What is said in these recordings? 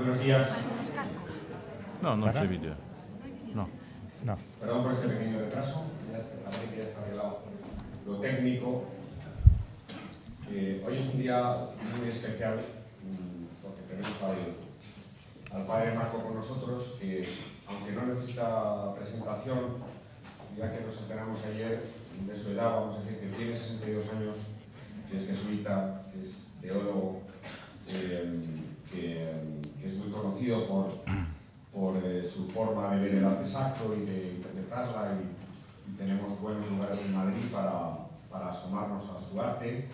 Buenos días. No, non c'è video. No. No. Perdón por este pequeño retraso. Parece que ya está arreglado lo técnico. Hoy es un día muy especial porque tenemos al padre Marco con nosotros, que aunque no necesita presentación, ya que nos enteramos ayer de su edad, vamos a decir que tiene 62 años, que es jesuita, que es teólogo, que es muy conocido por su forma de ver el arte sacro y de interpretarla, y tenemos buenos lugares en Madrid para asomarnos a su arte,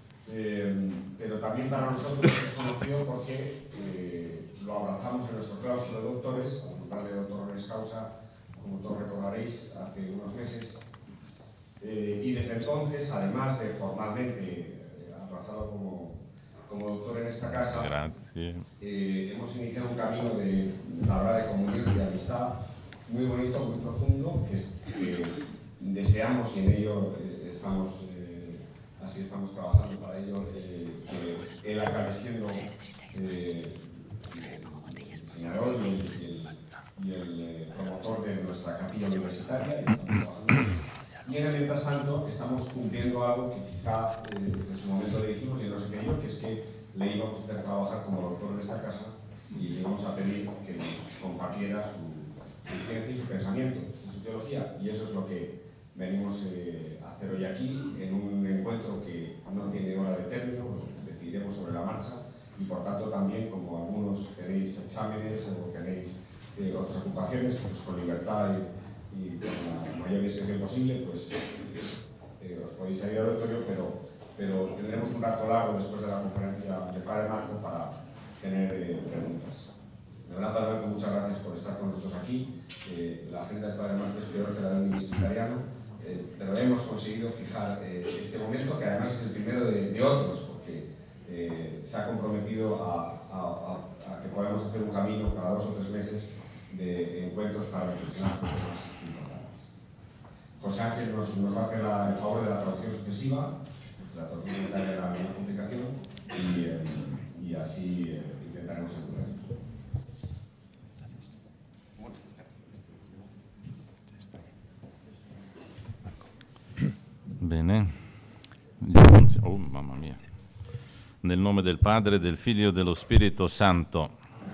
pero también para nosotros es conocido porque lo abrazamos en nuestro claustro de doctores, al nombrarle doctor honoris causa, como todos recordaréis, hace unos meses, y desde entonces, además de formalmente abrazado como doctor en esta casa, hemos iniciado un camino de la verdad de comunión y de amistad muy bonito, muy profundo, que deseamos, y en ello estamos, así estamos trabajando para ello, que él acabe siendo el diseñador y el promotor de nuestra capilla universitaria. Y en el mientras tanto estamos cumpliendo algo que quizá en su momento le dijimos y no se creyó, que es que le íbamos a hacer trabajar como doctor de esta casa y le íbamos a pedir que nos compartiera su ciencia y su pensamiento y su teología. Y eso es lo que venimos a hacer hoy aquí, en un encuentro que no tiene hora de término, decidiremos sobre la marcha, y por tanto también, como algunos tenéis exámenes o tenéis otras ocupaciones, pues con libertad y con la mayor discreción posible, pues os podéis salir al auditorio, pero tendremos un rato largo después de la conferencia del padre Marco para tener preguntas. De verdad, padre Marco, muchas gracias por estar con nosotros aquí. La agenda del padre Marco es peor que la de un ministeriano, pero hemos conseguido fijar este momento, que además es el primero de otros, porque se ha comprometido a que podamos hacer un camino cada 2 o 3 meses de encuentros para reflexionar sobre temas importantes. José Ángel nos va a hacer el favor de la traducción sucesiva. La traducción simultánea era una complicación y así intentaremos entendernos. Bene. Oh, mamma mia. Nel nome del Padre, del Figlio e dello Spirito Santo.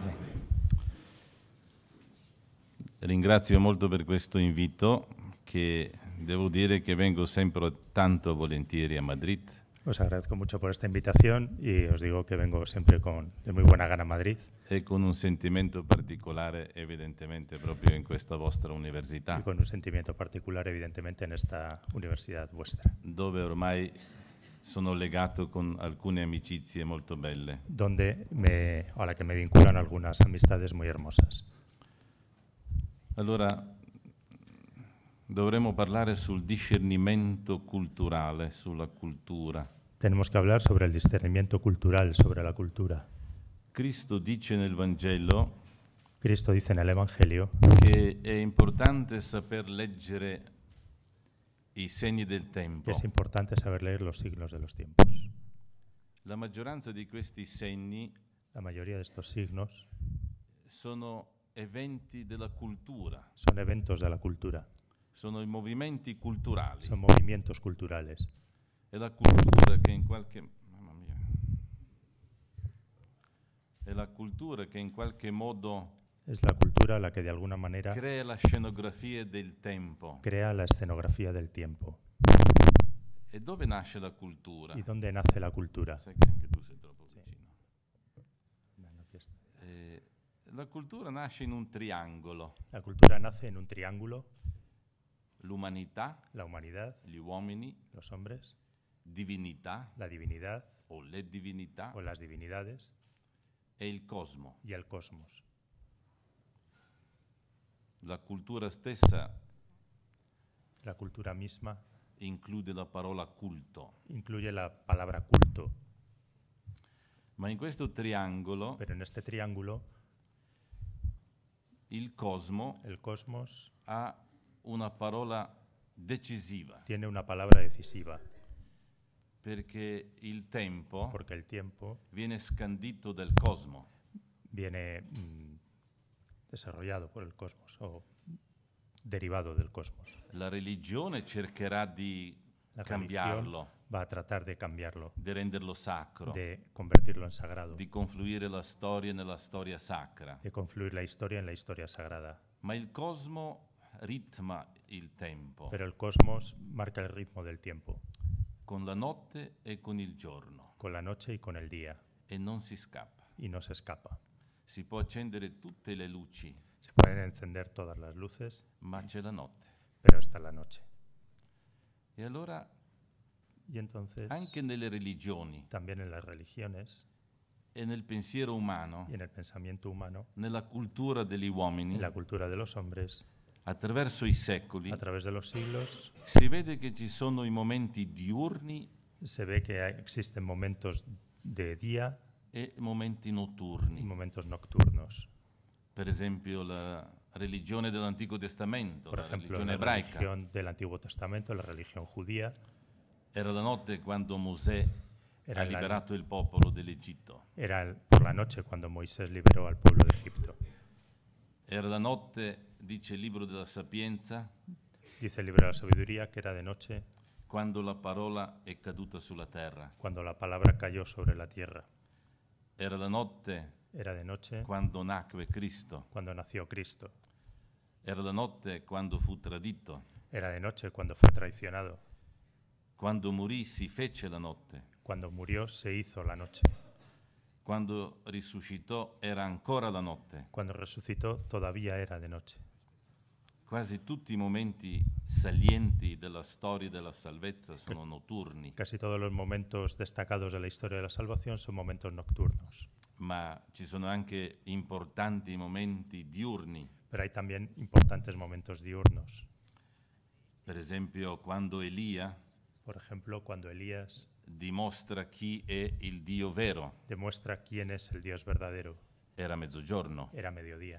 Ringrazio molto per questo invito, che devo dire che vengo sempre tanto volentieri a Madrid. Os agradezco mucho por esta invitación y os digo que vengo siempre de muy buena gana a Madrid. E con un sentimento particolare, evidentemente, proprio in questa vostra università. Y con un sentimiento particular, evidentemente, en esta universidad vuestra. Dove ormai sono legato con alcune amicizie molto belle. A la que me vinculan algunas amistades muy hermosas. Allora, dovremmo parlare sul discernimento culturale, sulla cultura. Tenemos que hablar sobre el discernimiento cultural, sobre la cultura. Cristo dice nel Vangelo, Cristo dice nel Evangelio, che è importante saper leggere i segni del tempo. Que es importante saber leer los signos de los tiempos. La maggioranza di questi segni, la mayoría de estos signos, sono eventi della cultura. Son eventos de la cultura. Sono i movimenti culturali. Son movimientos culturales. È la cultura che in qualche... Mamma mia. È la cultura che in qualche modo... Es la cultura la que de alguna manera crea la scenografia del tempo. Crea la escenografía del tiempo. E dove nasce la cultura? ¿Y dónde nace la cultura? Sai che anche tu sei troppo vicino. La cultura nasce in un triangolo. La cultura nace en un triángulo. L'umanità, la humanidad, gli uomini, los hombres, divinità, la divinidad, o le divinità, o las divinidades, e il cosmo. y el cosmos. La cultura stessa, la cultura misma, include la parola culto. Incluye la palabra culto. Ma in questo triangolo, pero en este triángulo, il cosmo, el cosmos, ha una parola decisiva. Tiene una palabra decisiva. Perché il tempo, porque el tiempo viene scandito del cosmo. viene desarrollado por el cosmos o derivado del cosmos. La religione cercherà di La cambiarlo, religión va a tratar de cambiarlo, di renderlo sacro, de convertirlo en sagrado, di confluire la storia nella storia sacra. de confluir la historia en la historia sagrada. Ma il cosmo ritma il tempo Pero el cosmos marca el ritmo del tiempo, con la notte e con il giorno con la noche y con el día, e non si scappa. y no se escapa. Si può accendere tutte le luci, Se pueden encender todas las luces, ma c'è la notte. pero está la noche. E allora Y entonces, anche nelle religioni también en las religiones e nel pensiero umano, y en el pensamiento humano, nella cultura degli uomini, en la cultura de los hombres, attraverso i secoli, a través de los siglos, si vede che ci sono i momenti diurni se ve que existen momentos de día e momenti y notturni. momentos nocturnos. Per esempio la religione dell'Antico Testamento, Por la ejemplo, religione la ebraica, religión del Antiguo Testamento, la religión judía, era la notte quando Mosè Era ha la- liberato il popolo dell'Egitto. era por la noche cuando Moisés liberó al pueblo de Egipto. Era la notte, dice il libro della Sapienza, Dice el libro de la sabiduría que era de noche quando la parola è caduta sulla terra. cuando la palabra cayó sobre la tierra. Era la notte Era de noche quando nacque Cristo. cuando nació Cristo. Era la notte quando fu tradito. Era de noche cuando fue traicionado. Quando morì si fece la notte. Cuando murió se hizo la noche. Quando risuscitò era ancora la notte. Cuando resucitó todavía era de noche. Quasi tutti i momenti salienti della storia della salvezza sono notturni, Casi todos los momentos destacados de la historia de la salvación son momentos nocturnos. ma ci sono anche importanti momenti diurni. Pero hay también importantes momentos diurnos. Per esempio, quando Elia Por ejemplo, cuando Elías dimostra chi è il Dio vero, demuestra quién es el Dios verdadero. era mezzogiorno. Era mediodía.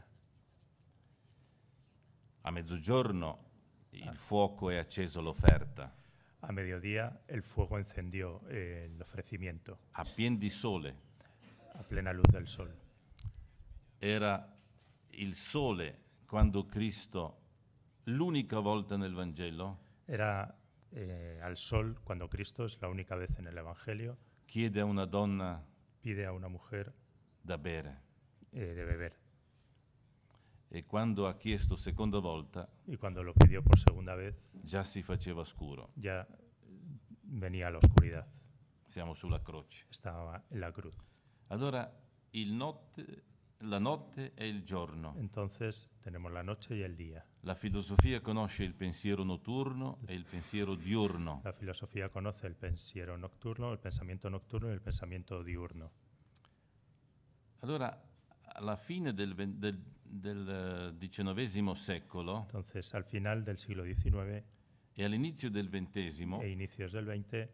A mezzogiorno il fuoco è acceso l'offerta. A mediodía el fuego encendió el ofrecimiento A pien di sole a plena luz del sol. era il sole quando Cristo, l'unica volta nel Vangelo, Era al sol cuando Cristo, es la única vez en el Evangelio, chiede a una donna pide a una mujer da bere. de beber. E quando ha chiesto seconda volta Y cuando lo pidió por segunda vez, già si faceva scuro. ya venía la oscuridad. Siamo sulla croce. Estaba en la cruz. Allora la notte e il giorno. Entonces tenemos la noche y el día. La filosofia conosce il pensiero notturno e il pensiero diurno. La filosofía conoce el pensiero nocturno, el pensamiento nocturno y el pensamiento diurno. Allora, alla fine del XIX secolo Entonces, al final del siglo XIX e all'inizio del XX, e inicios del XX,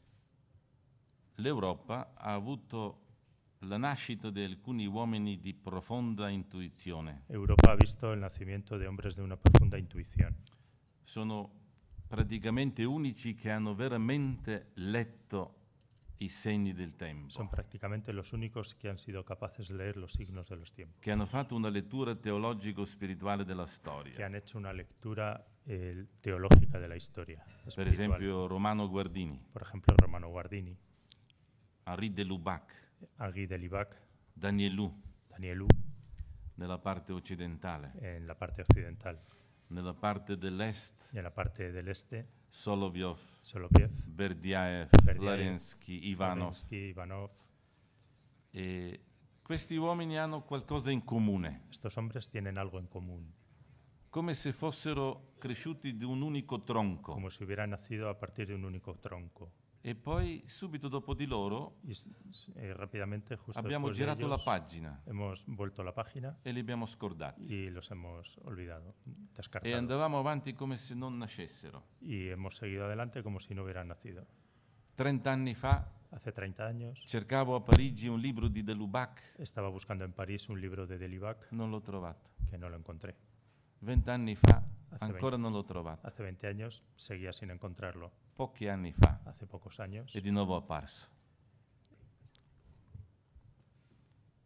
l'Europa ha avuto la nascita di alcuni uomini di profonda intuizione. Europa ha visto el nacimiento de hombres de una profunda intuición. Sono praticamente unici che hanno veramente letto i segni del tempo, Son prácticamente los únicos que han sido capaces de leer los signos de los tiempos, che hanno fatto una lettura teologico-spirituale della que storia. han hecho una lectura teológica de la historia. Per espiritual. esempio Romano Guardini, Por ejemplo, Romano Guardini, Henri de Lubac, Agui de Libac, Danielou Danielou nella parte occidentale, en la parte occidental nella parte dell'est y en la parte del este, Solovyov, Soloviev, Berdiaev, Berdiaev, Florensky, Ivanov. Zelensky, Ivanov. E questi uomini hanno qualcosa in comune, Estos hombres tienen algo en común, come se fossero cresciuti di un unico tronco. como si hubieran nacido a partir de un único tronco. E poi subito dopo di loro Y rápidamente, justo abbiamo después de girato la ellos, pagina hemos vuelto la página e li abbiamo scordati. y los hemos olvidado, E descartado. andavamo avanti come se non nascessero. Y hemos seguido adelante como si no hubieran nacido. 30 anni fa Hace 30 años cercavo a Parigi un libro di De Lubac, estaba buscando en París un libro de Delibac non l'ho trovato. que no lo encontré. 20 anni fa Hace ancora 20. non l'ho trovato. Hace 20 años seguía sin encontrarlo. Pochi anni fa Hace pocos años è di nuovo apparso.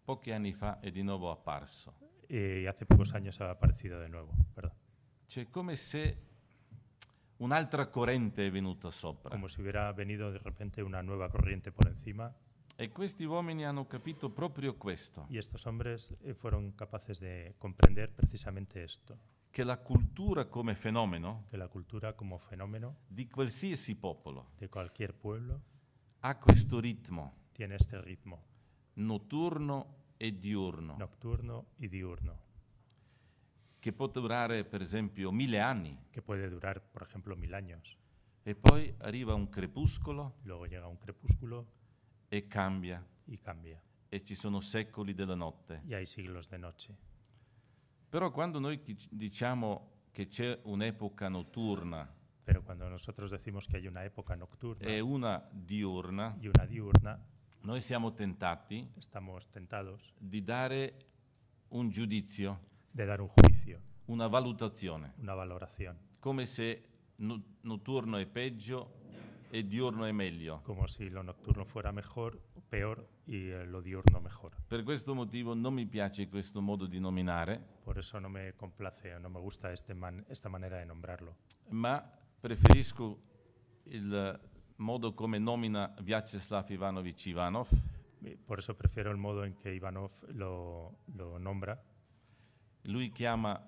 pochi anni fa è di nuovo apparso. Y hace pocos años ha aparecido de nuevo, ¿verdad? Cioè, come se un'altra corrente è venuta sopra. Como si hubiera venido de repente una nueva corriente por encima. E questi uomini hanno capito proprio questo, Y estos hombres fueron capaces de comprender precisamente esto, che la cultura come fenomeno que la cultura como fenómeno di qualsiasi popolo de cualquier pueblo ha questo ritmo tiene este ritmo notturno e diurno, nocturno y diurno, che può durare per esempio 1000 anni, que puede durar, por ejemplo, 1000 años. e poi arriva un crepuscolo Luego llega un crepúsculo e cambia, y cambia. e ci sono secoli della notte. Y hay siglos de noche. Però quando noi diciamo che c'è un'epoca notturna Pero cuando nosotros decimos que hay una época nocturna e una diurna, y una diurna, noi siamo tentati estamos tentados di dare un giudizio, de dar un juicio, una valutazione, una valoración, come se notturno è peggio e diurno è meglio. como si lo nocturno fuera mejor, peor y lo diurno mejor. Per questo motivo non mi piace questo modo di nominare, Por eso no me complace o no me gusta esta manera de nombrarlo. ma preferisco il modo come nomina Vyacheslav Ivanovich Ivanov, Por eso prefiero el modo en que Ivanov lo nombra. lui chiama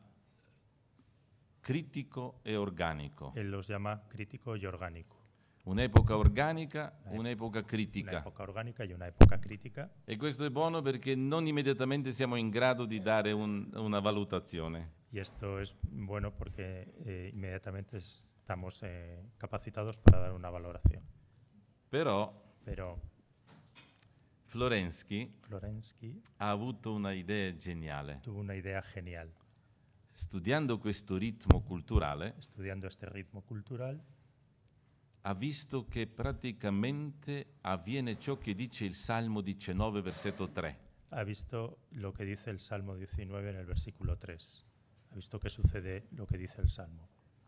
critico e organico. Él los llama crítico y orgánico. Un'epoca organica, un'epoca Una critica. época orgánica y una época crítica. E questo è buono perché non immediatamente siamo in grado di dare una valutazione. Y esto es bueno porque inmediatamente estamos capacitados para dar una valoración. Però Pero Florensky Florensky ha avuto una idea geniale. tuvo una idea genial. Studiando questo ritmo culturale, Estudiando este ritmo cultural, ha visto che praticamente avviene ciò che dice il Salmo 19, versetto 3. ha visto lo que dice el Salmo 19 en el versículo 3. Ha visto que sucede lo que dice el Salmo.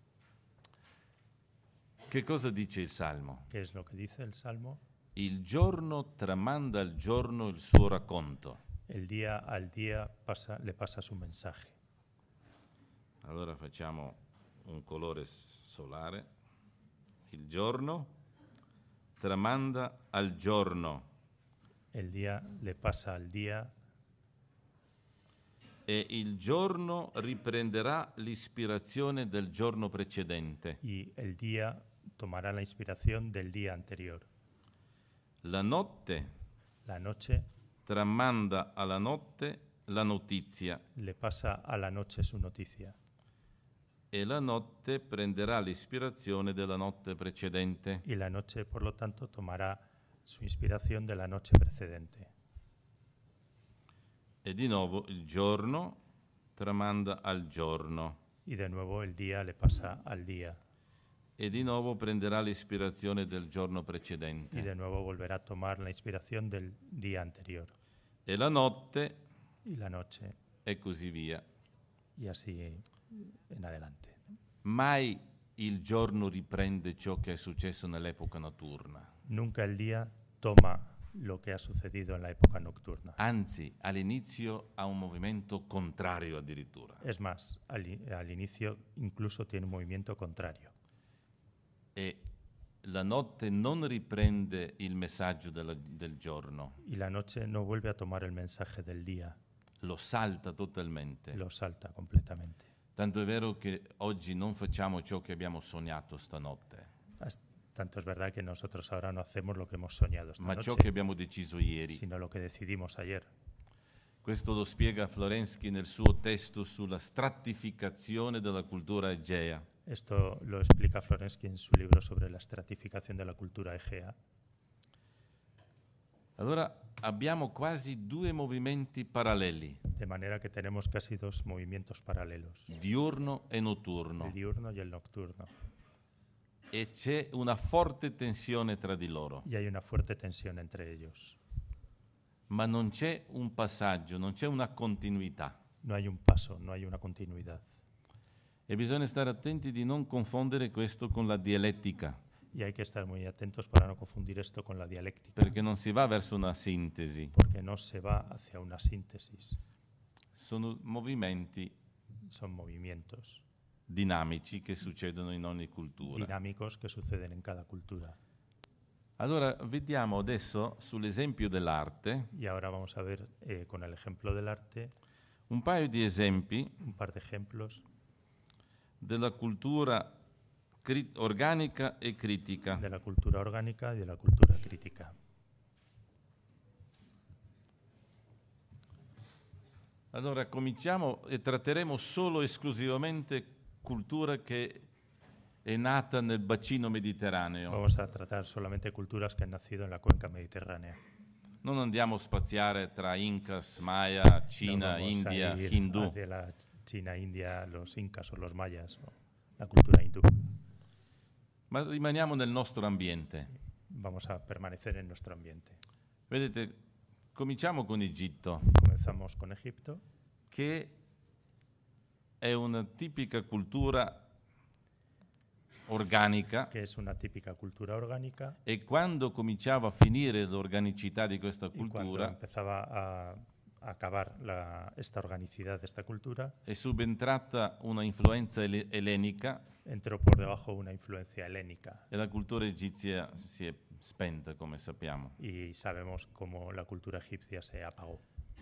Che cosa dice il Salmo? ¿Qué es lo que dice el Salmo? Il giorno tramanda al giorno il suo racconto. El día al día le pasa su mensaje. Allora facciamo un colore solare. Il giorno tramanda al giorno El día le pasa al día e il giorno riprenderà l'ispirazione del giorno precedente. y el día tomará la inspiración del día anterior. La notte La noche tramanda alla notte la notizia le pasa a la noche su noticia e la notte prenderà l'ispirazione della notte precedente. y la noche, por lo tanto, tomará su inspiración de la noche precedente. E di nuovo il giorno tramanda al giorno Y de nuevo el día le pasa al día e di nuovo prenderà l'ispirazione del giorno y precedente. de nuevo volverá a tomar la inspiración del día anterior E la notte y la noche e così via. y así en adelante. Mai il giorno riprende ciò che è successo nell'epoca notturna. Nunca el día toma lo que ha sucedido en la época nocturna. Anzi, all'inizio ha un movimento contrario addirittura. Es más, al inicio incluso tiene un movimiento contrario. E la notte non riprende il messaggio del giorno, Y la noche no vuelve a tomar el mensaje del día, lo salta totalmente. lo salta completamente. Tanto è vero che oggi non facciamo ciò che abbiamo sognato stanotte, Tanto es verdad que nosotros ahora no hacemos lo que hemos soñado esta ma noche, ciò che abbiamo deciso ieri. sino lo que decidimos ayer. Questo lo spiega Florensky nel suo testo sulla stratificazione della cultura egea. Esto lo explica Florensky en su libro sobre la estratificación de la cultura egea. Allora abbiamo quasi due movimenti paralleli, De manera que tenemos casi dos movimientos paralelos, diurno e notturno, el diurno y el nocturno. e c'è una forte tensione tra di loro, Y hay una fuerte tensión entre ellos. ma non c'è un passaggio, non c'è una continuità. No hay un paso, no hay una continuidad. E bisogna stare attenti di non confondere questo con la dialettica. Y hay que estar muy atentos para no confundir esto con la dialéctica, perché non si va verso una sintesi, porque no se va hacia una síntesis, sono movimenti son movimientos dinamici che succedono in ogni cultura. dinámicos que suceden en cada cultura. Allora, vediamo adesso sull'esempio dell'arte Y ahora vamos a ver con el ejemplo del arte un paio di esempi un par de ejemplos della cultura organica e critica. de la cultura orgánica y de la cultura crítica. Allora, cominciamo e tratteremo solo esclusivamente cultura che è nata nel bacino mediterraneo. Vamos a tratar solamente culturas que han nacido en la cuenca mediterránea. Non andiamo a spaziare tra Incas, Maya, Cina, No vamos India, a ir Hindù, hacia la China, India, los incas o los mayas, o la cultura hindú. ma rimaniamo nel nostro ambiente. Vamos a permanecer en nuestro ambiente. Vedete, cominciamo con Egitto, Comenzamos con Egipto, che è una tipica cultura organica, que es una típica cultura orgánica, e quando cominciava a finire l'organicità di questa y cuando cultura empezaba a acabar esta organicidad de esta cultura, è subentrata una influenza ellenica entró por debajo una influencia helénica. e la cultura egizia si è spenta, come sappiamo. Y sabemos cómo la cultura egipcia se apagó.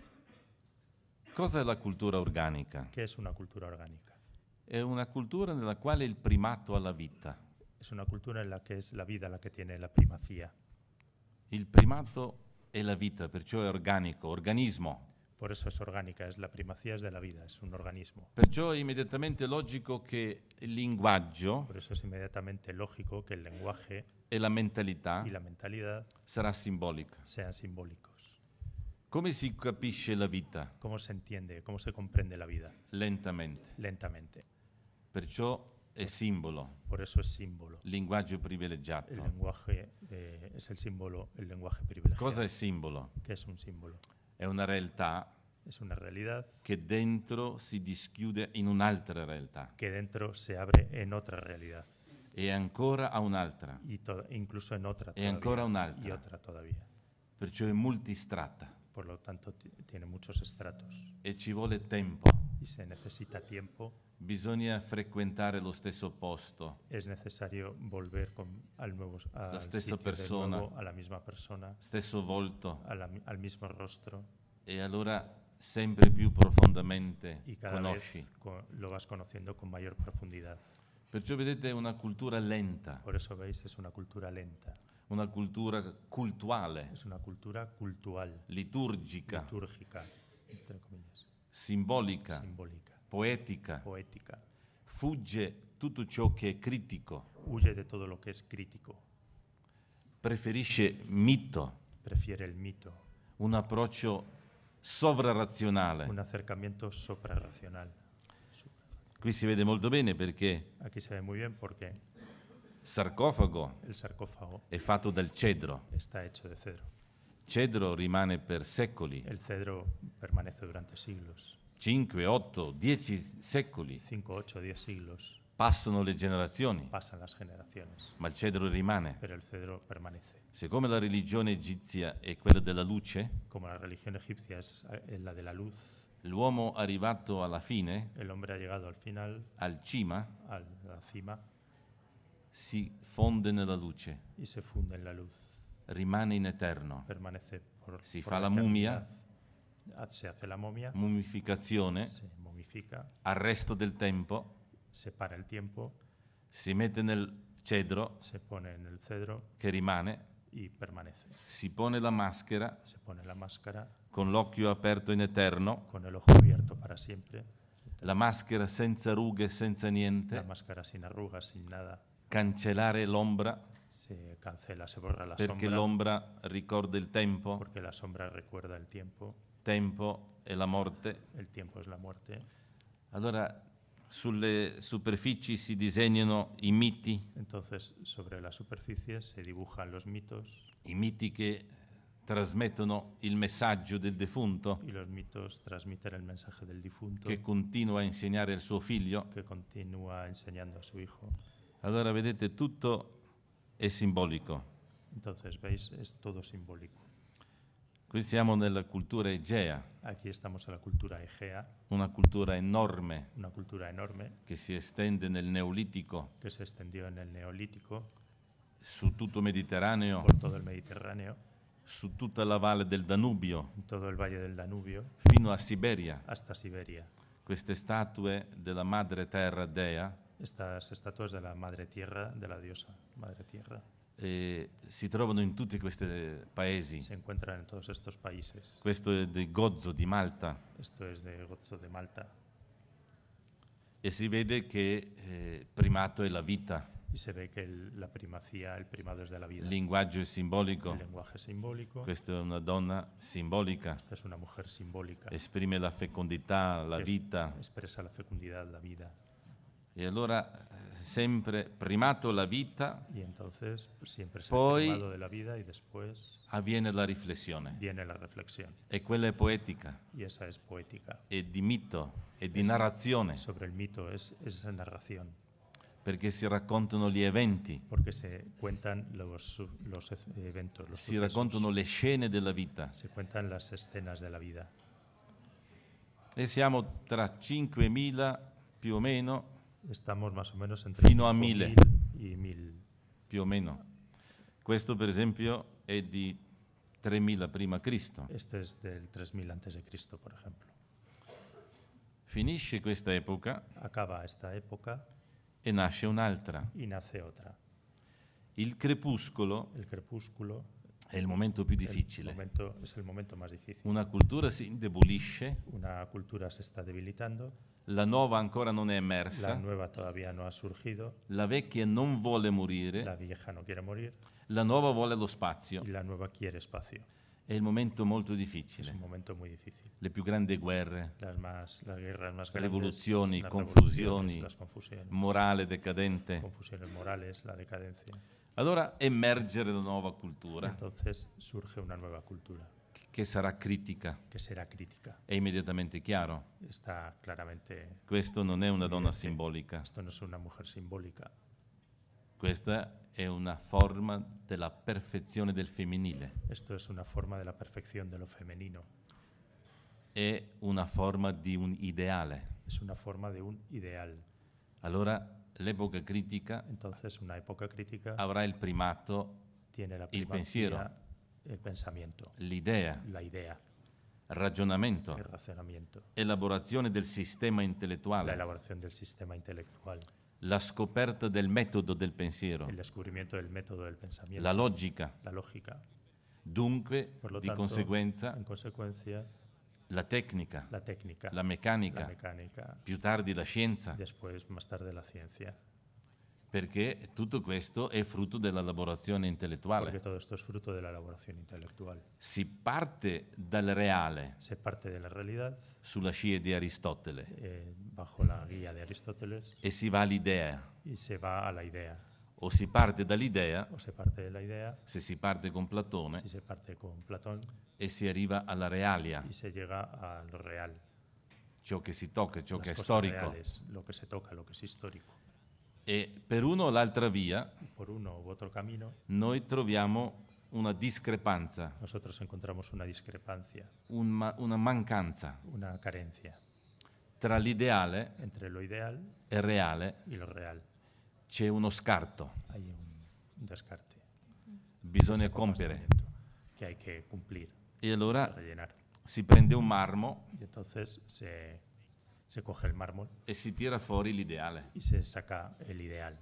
Cosa è la cultura organica? ¿Qué es una cultura orgánica? È una cultura nella quale il primato ha la vita. Es una cultura en la que es la vida la que tiene la primacía. Il primato è la vita, perciò è organico, organismo. Por eso es orgánica, la primacía es de la vida, es un organismo. Perciò è immediatamente logico che il linguaggio Por eso es inmediatamente lógico que el lenguaje e la mentalità y la mentalidad sarà simbolica. sean simbólicos. Come si capisce la vita? ¿Cómo se entiende, cómo se comprende la vida? Lentamente. Lentamente. Perciò è simbolo, Por eso es símbolo. linguaggio El privilegiato. lenguaje es el símbolo, el lenguaje privilegiado. Cosa è simbolo? ¿Qué es un símbolo? È una realtà Es una realidad che dentro si dischiude in un'altra realtà que dentro se abre en otra realidad e ancora a un'altra. y incluso en otra E ancora todavía, un'altra. y otra todavía. Perciò è multistrata Por lo tanto, tiene muchos estratos e ci vuole tempo. y se necesita tiempo. Bisogna frequentare lo stesso posto, Es necesario volver al stessa sitio de persona. nuevo, a la misma persona, stesso volto, al mismo rostro, e allora sempre più profondamente y cada conosci. vez lo vas conociendo con mayor profundidad. Perciò vedete è una cultura lenta, Por eso veis, es una cultura lenta, una cultura cultuale, es una cultura cultural, liturgica, litúrgica, entre comillas, simbolica, simbólica, poetica. poética. Fugge tutto ciò che è critico, Huye de todo lo que es crítico, preferisce mito, prefiere el mito, un approccio sovrarazionale. un acercamiento suprarracional. Qui si vede molto bene perché Aquí se ve muy bien porque sarcofago el sarcófago è fatto dal cedro. está hecho de cedro. Cedro rimane per secoli, El cedro permanece durante siglos, 5, 8, 10 secoli. 5, 8, 10 siglos, Passano le generazioni, pasan las generaciones, ma il cedro rimane. pero el cedro permanece. Siccome la religione egizia è quella della luce, Como la religión egipcia es la de la luz, l'uomo arrivato alla fine, el hombre ha llegado al final, al cima, a la cima, si fonde nella luce, y se funde en la luz. rimane in eterno. Permanece Si por fa la mummia, eternidad. Se hace la momia, mummificazione, se momifica, arresto del tempo, se para el tiempo, si mette nel cedro se pone en el cedro che rimane, y permanece. si pone la maschera Se pone la máscara con l'occhio aperto in eterno, con el ojo abierto para siempre, la maschera senza rughe, senza la niente, máscara sin arrugas, sin nada, cancellare l'ombra se cancela, se borra la perché sombra, l'ombra ricorda il tempo, porque la sombra recuerda el tiempo è la morte. es la muerte. Allora sulle superfici si disegnano i miti Entonces, sobre la superficie se dibujan los mitos i miti che trasmettono il messaggio del defunto y los mitos transmiten el mensaje del difunto che continua a insegnare al suo figlio. que continúa enseñando a su hijo. Allora vedete, tutto è simbolico. Entonces, veis, es todo simbólico. Qui siamo nella cultura egea, Aquí estamos en la cultura egea, una cultura enorme una cultura enorme che si estende nel Neolitico, que se extendió en el Neolítico su tutto il Mediterraneo, por todo el Mediterráneo, su tutta la valle del Danubio, en todo el valle del Danubio, fino a Siberia. hasta Siberia. Queste statue della madre terra Dea Estas estatuas de la Madre Tierra, de la diosa Madre Tierra, si trovano in tutti questi paesi. se encuentran en todos estos países. Questo è di Gozo di Malta Esto es de Gozo de Malta. e si vede che primato è la vita, Y se ve que la primacía, el primado es de la vida. il linguaggio è simbolico. El lenguaje simbólico. Questa è una donna simbolica, Esta es una mujer simbólica. esprime la fecondità, la que vita. expresa la fecundidad, la vida. E allora sempre primato la vita, Y entonces siempre es Poi- el primado de la vida y después avviene la riflessione. viene la reflexión. E quella è poetica, Y esa es poética. è di mito, è di narrazione, Sobre el mito es narración, perché si raccontano gli eventi, porque se cuentan los eventos, los si sucesos. raccontano le scene della vita. Se cuentan las escenas de la vida. E siamo tra 5.000 più o meno, Estamos más o menos entre Fino a 5.000 1000. y 1000. più o meno. Questo per esempio è di 3.000 prima Cristo. Este es del 3000 antes de Cristo, por ejemplo. Finisce questa epoca Acaba esta época e nasce un'altra. y nace otra. Il crepuscolo El crepúsculo è il momento più difficile. es el momento más difícil. Una cultura si indebolisce, Una cultura se está debilitando, la nuova ancora non è la emersa, nueva todavía no ha surgido, la vecchia non vuole morire, la vieja no quiere morir la nuova vuole lo spazio. y la nueva quiere espacio. È il momento molto Es difficile. un momento muy difícil. Le più grandi guerre, Las guerras más grandes, rivoluzioni, las confusioni, revoluciones, las confusiones, morale decadente. confusiones morales, la decadencia. Allora emergere la nuova cultura Entonces surge una nueva cultura che sarà critica. que será crítica. È immediatamente chiaro. Está claramente, Questo non è una donna Evidente. simbolica, esto no es una mujer simbólica, questa è una forma della perfezione del femminile, esto es una forma de la perfección de lo femenino, è una forma di un ideale. es una forma de un ideal. Allora l'epoca critica Entonces una época crítica avrà il primato, tiene la il pensiero. primacía, el pensamiento, l'idea, la idea, il ragionamento, el razonamiento, elaborazione del sistema la intellettuale, elaboración del sistema intelectual, la scoperta del metodo del pensiero, el descubrimiento del método del pensamiento, la logica. la lógica. Dunque, Por lo di tanto, conseguenza, en consecuencia, la tecnica, la técnica, la meccanica, la mecánica, più tardi la scienza, después, más tarde, la ciencia. perché tutto questo è frutto dell'elaborazione Porque intellettuale. todo esto es fruto de la elaboración intelectual. Si parte dal reale Se parte de la realidad sulla scia di Aristotele bajo la guía de Aristóteles e si va all'idea, y se va a la idea. o si parte dall'idea, O se parte de la idea, se si parte con Platone, si se parte con Platón e si arriva alla realia, y se llega a lo real. ciò che si tocca, ciò las che è cosas storico. reales, lo que se toca, lo que es histórico. E per uno o l'altra via Por uno u otro camino, noi troviamo una discrepanza, nosotros encontramos una discrepancia, una mancanza una carencia tra l'ideale entre lo ideal e il reale. y lo real. C'è uno scarto, Hay un descarte. bisogna ese compiere. comportamiento que hay que cumplir, E allora rellenar. si prende un marmo Y entonces se coge el mármol e si tira fuori l'ideale. y se saca el ideal.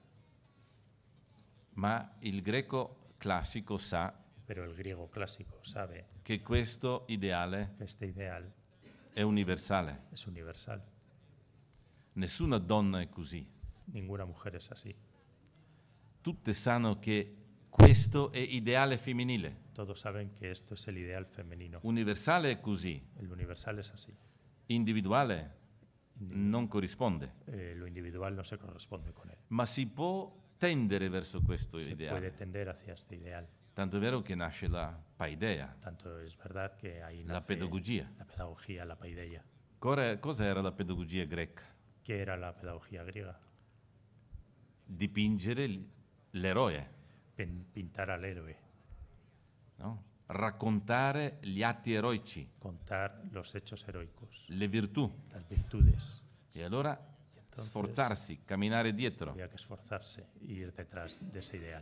Ma il greco classico sa Pero el griego clásico sabe che questo ideale que este ideal è universale. es universal. Nessuna donna è così. Ninguna mujer es así. Tutte sanno che questo è ideale femminile. Todos saben que esto es el ideal femenino. Universale è così, El universal es así. individuale non corrisponde. Lo individual no se corresponde con él. Ma si può tendere verso questo Se ideale. puede tender hacia este ideal. Tanto è vero che nasce la paideia, Tanto es verdad que ahí la nace pedagogía. la pedagogía, la paideia. Cosa era la pedagogia greca? ¿Qué era la pedagogía griega? Dipingere l'eroe. pintar al héroe, no? Raccontare gli atti eroici, contar los hechos heroicos, le virtù. las virtudes. E allora entonces, sforzarsi, camminare dietro. Había que esforzarse e ir detrás de ese ideal.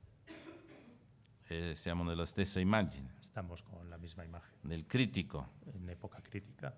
E siamo nella stessa immagine, Estamos con la misma imagen. nel critico. En época crítica,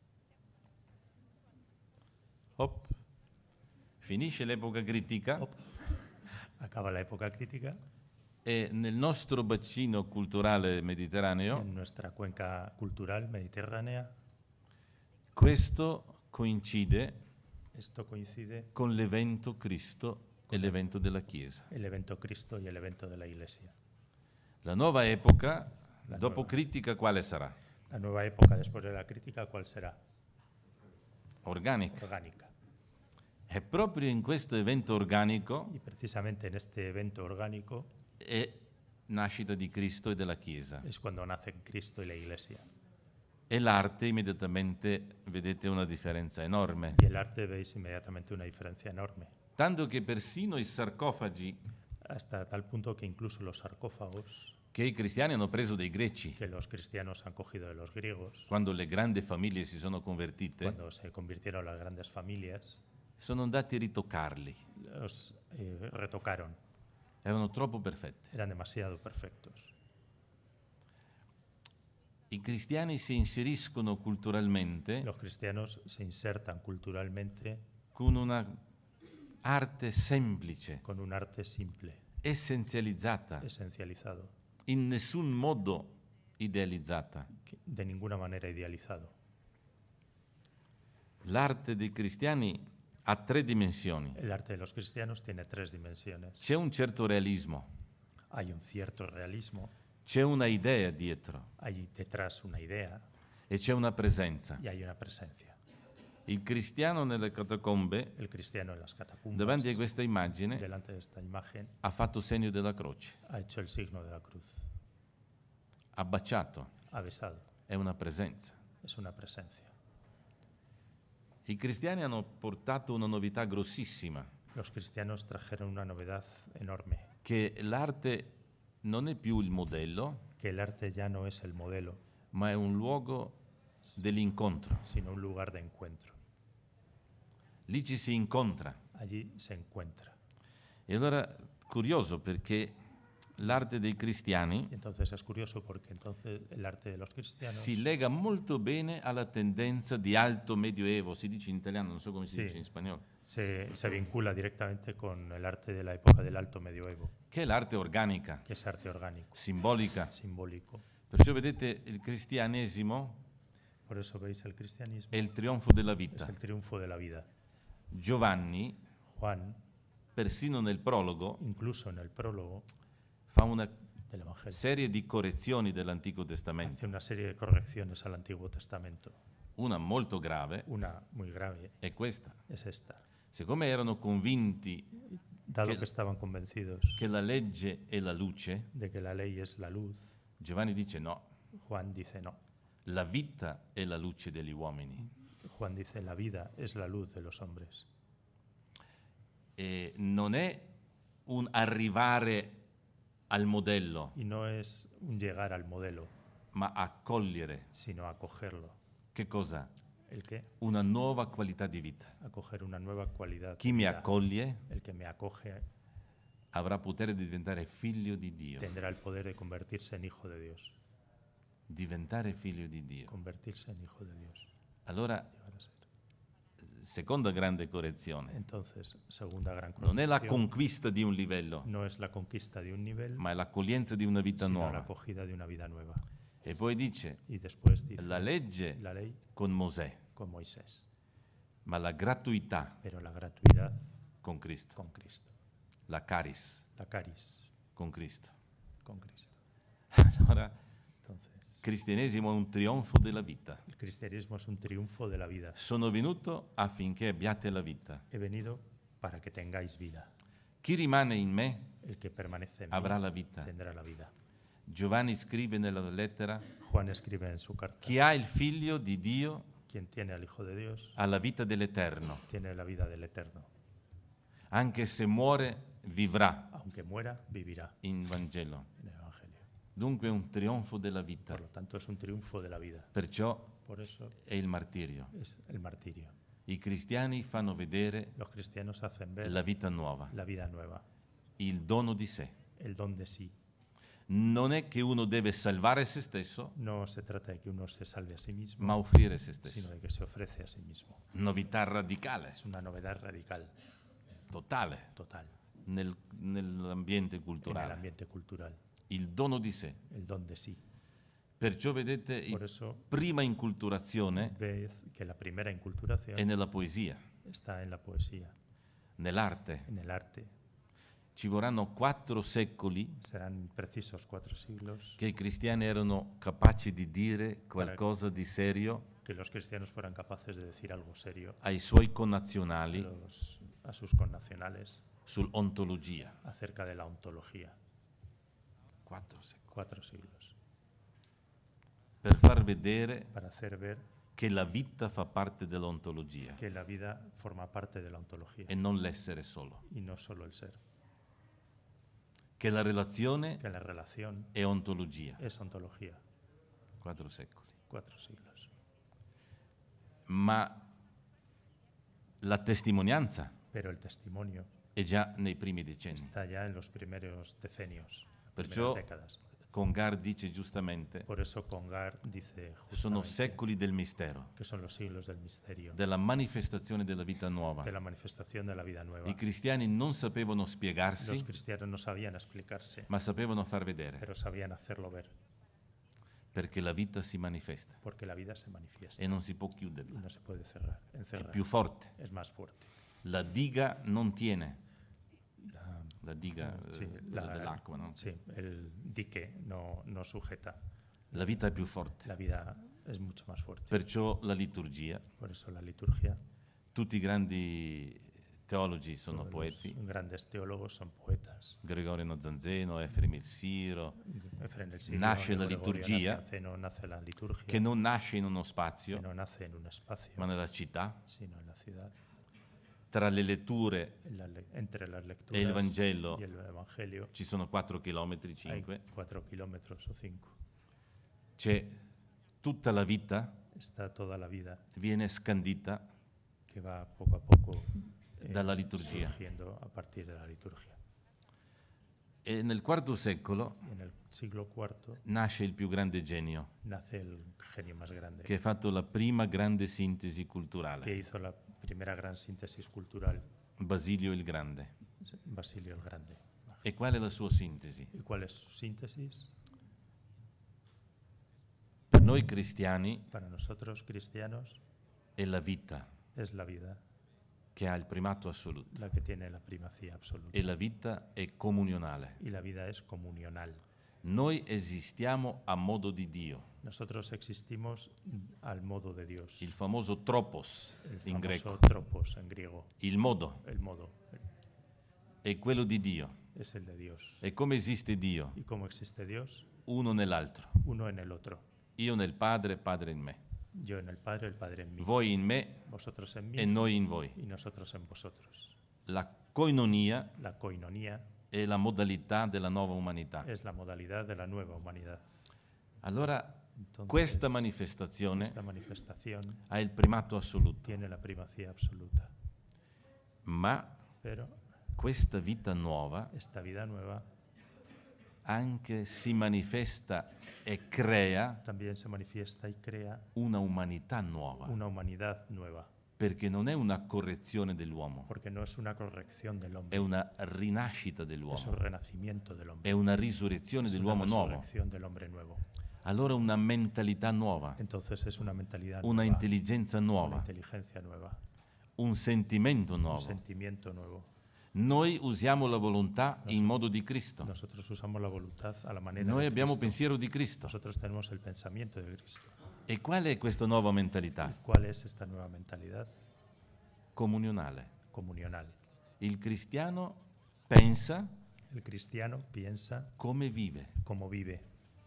Hop. Finisce l'epoca critica acaba la época crítica, e nel nostro bacino culturale mediterraneo en nuestra cuenca cultural mediterránea. questo coincide Esto coincide con l'evento Cristo e l'evento della Chiesa. el evento Cristo y el evento de la Iglesia. La nuova epoca, La dopo nuova. critica, quale sarà? La nueva época después de la crítica, ¿cuál será? Organica. Orgánica. E proprio in questo evento organico Y precisamente en este evento orgánico è nascita di Cristo e della Chiesa. es cuando nacen Cristo y la Iglesia. E l'arte immediatamente vedete una differenza enorme. Y el arte veis inmediatamente una diferencia enorme, Tanto che persino i sarcofagi hasta tal punto que incluso los sarcófagos che i cristiani hanno preso dai greci, que los cristianos han cogido de los griegos, quando le grandi famiglie si sono convertite, cuando se convirtieron las grandes familias, sono andati a ritoccarli. los retocaron, Erano troppo perfetti. eran demasiado perfectos. I cristiani si inseriscono culturalmente Los cristianos se insertan culturalmente con una arte semplice, con un arte simple, essenzializzata, esencializado, in nessun modo idealizzata. de ninguna manera idealizado. L'arte dei cristiani ha 3 dimensioni. El arte de los cristianos tiene 3 dimensiones. C'è un certo realismo, Hay un cierto realismo, c'è una idea dietro hay detrás una idea e c'è una presenza. y hay una presencia. Il cristiano nelle catacombe, El cristiano en las catacumbas, davanti a questa immagine, delante de esta imagen, ha fatto segno della croce, ha hecho el signo de la cruz, ha baciato, ha besado, è una presenza. es una presencia. I cristiani hanno portato una novità grossissima, Los cristianos trajeron una novedad enorme, che l'arte non è più il modello, que el arte ya no es el modelo, ma è un luogo dell'incontro. sino un lugar de encuentro. Lì ci si incontra. Allí se encuentra. E allora, curioso, perché l'arte dei cristiani Y entonces es curioso porque entonces el arte de los cristianos si lega molto bene alla tendenza di alto medioevo, si dice in italiano, non so come si Sì. dice in spagnolo, se vincula directamente con el arte de la época del Alto Medioevo, che è l'arte organica, que es arte orgánico, simbolica. simbólico. Perciò vedete, il cristianesimo Por eso veis el cristianismo, è il trionfo della es vita. el triunfo de la vida. Giovanni, Juan, persino nel prologo, incluso en el prólogo fa una del Evangelio, serie di correzioni dell'Antico hace Testamento, una serie de correcciones al Antiguo Testamento. una molto grave Una muy grave è questa. es esta. Siccome erano convinti Dado Que- que estaban convencidos che la legge è la luce, de que la ley es la luz, Giovanni dice no, Juan dice no. la vita è la luce degli uomini. Juan dice la vida es la luz de los hombres. E non è un arrivare al modello, Y no es un llegar al modelo, ma accogliere. sino acogerlo. Che cosa? ¿El qué? Una nuova qualità di vita. Acoger una nueva cualidad. Chi de mi vida. accoglie El que me acoge avrà potere di diventare figlio di Dio. tendrá el poder de convertirse en hijo de Dios. Diventare figlio di Dio. Convertirse en hijo de Dios. Allora, Llegar a ser. seconda grande correzione. Entonces, segunda gran Non è la corrección, conquista di un livello, no es la conquista de un nivel, ma è l'accoglienza di una vita sino la nuova. acogida de una vida nueva. E poi dice, Y después dice la legge la ley con Mosè, con Moisés, ma la gratuità pero la gratuidad con Cristo, con Cristo. la caris La caris con Cristo. con Cristo. Allora, Entonces, il cristianesimo è un trionfo della vita. el cristianismo es un triunfo de la vida. Sono venuto affinché abbiate la vita. He venido para que tengáis vida. Chi rimane in me El que permanece en avrà mí la vita. tendrá la vida. Giovanni scrive nella lettera, Juan escribe en su carta, chi ha il figlio di Dio quien tiene al Hijo de Dios ha la vita dell'Eterno. tiene la vida del Eterno. Anche se muore vivrà aunque muera, vivirá in Vangelo. en el Evangelio. Dunque è un trionfo della vita, Por lo tanto, es un triunfo de la vida. perciò Por eso è il martirio. es el martirio. I cristiani fanno vedere Los cristianos hacen ver la vita nuova, la vida nueva, il dono di sé. el don de sí. Non è che uno deve salvare se stesso, No se trata de que uno se salve a sí mismo, ma offrire se sino stesso. de que se ofrece a sí mismo. Novità radicale, Es una novedad radical, totale, total, nell'ambiente en el culturale. ambiente cultural, Il dono di sé. el don de sí. Perciò vedete, Por eso prima inculturazione ves que la primera è inculturación nella poesia, está en la poesía, nell'arte. en el arte. Ci vorranno 4 secoli Serán precisos 4 siglos che i cristiani erano capaci di dire qualcosa di serio que los cristianos fueran capaces de decir algo serio ai suoi connazionali a sus connacionales sull'ontologia. acerca de la ontología. 4 secoli. 4 siglos. Per far vedere Para hacer ver che la vita fa parte dell'ontologia que la vida forma parte de la ontología e non l'essere solo. y no solo el ser. Che la relazione Que la relación è ontologia. es ontología. 4 secoli. 4 siglos. Ma la testimonianza Pero el testimonio è già nei primi decenni. está ya en los primeros decenios, Perciò primeras décadas. Congar dice giustamente, Por eso Congar dice sono justamente secoli del mistero, que son los siglos del misterio, della manifestazione della vita nuova. de la manifestación de la vida nueva. I cristiani non sapevano Los spiegarsi, cristianos no sabían explicarse, ma sapevano far vedere, pero sabían hacerlo ver, perché la vita si manifesta porque la vida se manifiesta e non si può y chiuderla. no se puede È encerrar. più forte. Es más fuerte. La diga non tiene, la diga Sí, dell'acqua, no? sí, el dique no sujeta. La vita è più forte. La vida es mucho más fuerte. Perciò la liturgia, Por eso la liturgia, tutti i grandi teologi sono todos poeti, los grandes teólogos son poetas. Gregorio Nazzanzeno, Efrem il Siro, Efrén el Sirio, Nasce la Gregorio liturgia, Nacianceno, nace la liturgia, che non nasce in uno que spazio, no nace en un espacio, ma nella città, sino en la ciudad. tra le letture Entre las lecturas e il Vangelo y el Evangelio ci sono 4 chilometri, hay 5. 4 kilómetros o 5. C'è tutta la vita, Está toda la vida viene scandita que va poco a poco dalla liturgia. surgiendo a partir de la liturgia. E nel IV secolo Y en el siglo IV nasce il più grande genio, nace el genio más grande, che ha fatto la prima grande sintesi que culturale, hizo la primera gran síntesis cultural, Basilio il Grande. Basilio el Grande. E qual è la sua sintesi? ¿Y cuál es su síntesis? Per noi cristiani Para nosotros cristianos è la vita es la vida che ha il primato assoluto la que tiene la primacía absoluta. e la vita è comunionale. Y la vida es comunional. Noi esistiamo a modo di Dio, Nosotros existimos al modo de Dios. il famoso tropos El in famoso greco, tropos en griego. il modo El modo è quello di Dio. es el de Dios. E come esiste Dio? ¿Y cómo existe Dios? Uno nell'altro. Uno en el otro. Io nel Padre, Padre in me. Yo en el Padre en mí. Voi in me Vosotros en mí e noi in voi. y nosotros en vosotros. La koinonia La koinonía è la modalità della nuova umanità. es la modalidad de la nueva humanidad. Allora, Entonces, questa manifestazione esta manifestación ha il primato assoluto, tiene la primacía absoluta. ma Pero questa vita nuova esta vida nueva anche si manifesta e crea también se manifiesta y crea una umanità nuova, una humanidad nueva, perché non è una correzione dell'uomo, porque no es una corrección del è hombre, una rinascita es un dell'uomo, renacimiento del hombre, è una risurrezione es una dell'uomo nuovo. resurrección del hombre nuevo. Allora una mentalità nuova, Entonces es una mentalidad una nueva, intelligenza una nuova, inteligencia nueva, un sentimento un nuovo. sentimiento nuevo. Noi usiamo la volontà in modo di Cristo. Nosotros usamos la voluntad a la manera Noi de abbiamo Cristo. pensiero di Cristo. Nosotros tenemos el pensamiento de Cristo. E qual è questa nuova mentalità? ¿Cuál es esta nueva mentalidad? Comunionale. Comunional. Il cristiano pensa El cristiano piensa come vive. como vive.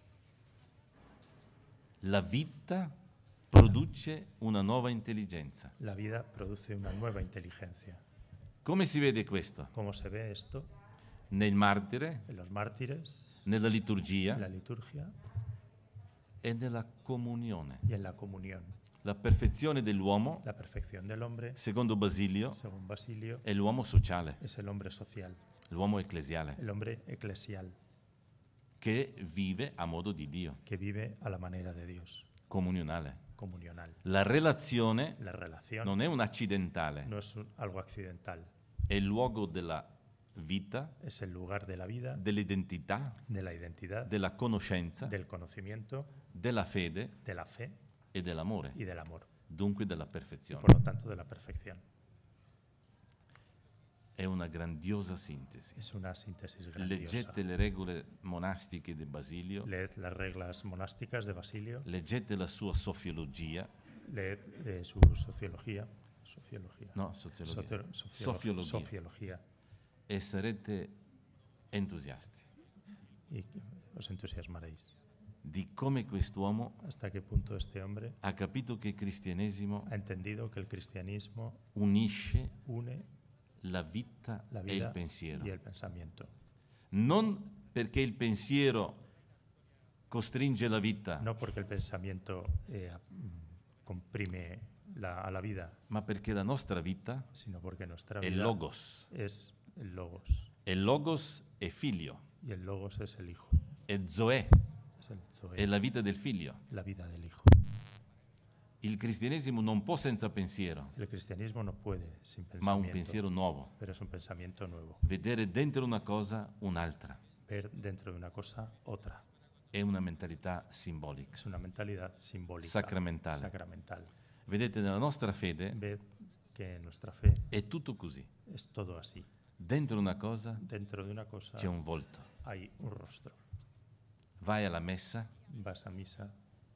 La vita produce una nuova intelligenza. La vida produce una nueva inteligencia. Come si vede questo? ¿Cómo se ve esto? nel martire, en los mártires, nella en liturgia la liturgia e nella comunione. y en la comunión. La perfezione dell'uomo, La perfección del hombre, secondo Basilio, según Basilio, è l'uomo sociale, es el hombre social, l'uomo ecclesiale, el hombre eclesial, che vive a modo di Dio, que vive a la manera de Dios, comunionale. comunional. La relazione La relación non è un accidentale, no es algo accidental, è il luogo della vita, es el lugar de la vida, dell'identità, de la identidad, della conoscenza, del conocimiento, della fede de la fe e dell'amore, y del amor, dunque della y perfezione. por lo tanto de la perfección. È una grandiosa sintesi. Es una síntesis grandiosa. Leggete le regole monastiche di Basilio, Leed las reglas monásticas de Basilio, leggete la sua sofiologia, leed su sociología, no, soziologia, sofiología, sofiologia, e sarete entusiasti y os entusiasmaréis. di come quest'uomo Hasta qué punto este hombre ha capito che il cristianesimo ha entendido que el cristianismo unisce une la vita la e vida il pensiero. y el pensamiento. Non perché il pensiero costringe la vita, No porque el pensamiento comprime a la vida, ma perché la nostra vita sino porque nuestra è vida logos. es el logos. E logos è figlio, Y el logos es el hijo, è zoe, es el zoe, è la vita del figlio. la vida del hijo. Il cristianesimo non può senza pensiero, El cristianismo no puede sin ma un pensamiento, pensiero nuovo. pero es un pensamiento nuevo. Vedere dentro una cosa un'altra. Ver dentro de una cosa otra. È una mentalità simbolica, Es una mentalidad simbólica, sacramentale. sacramental. Vedete, nella nostra fede Ved que nuestra fe è tutto così. es todo así. Dentro una cosa Dentro de una cosa c'è un volto. hay un rostro. Vai alla messa, Vas a misa,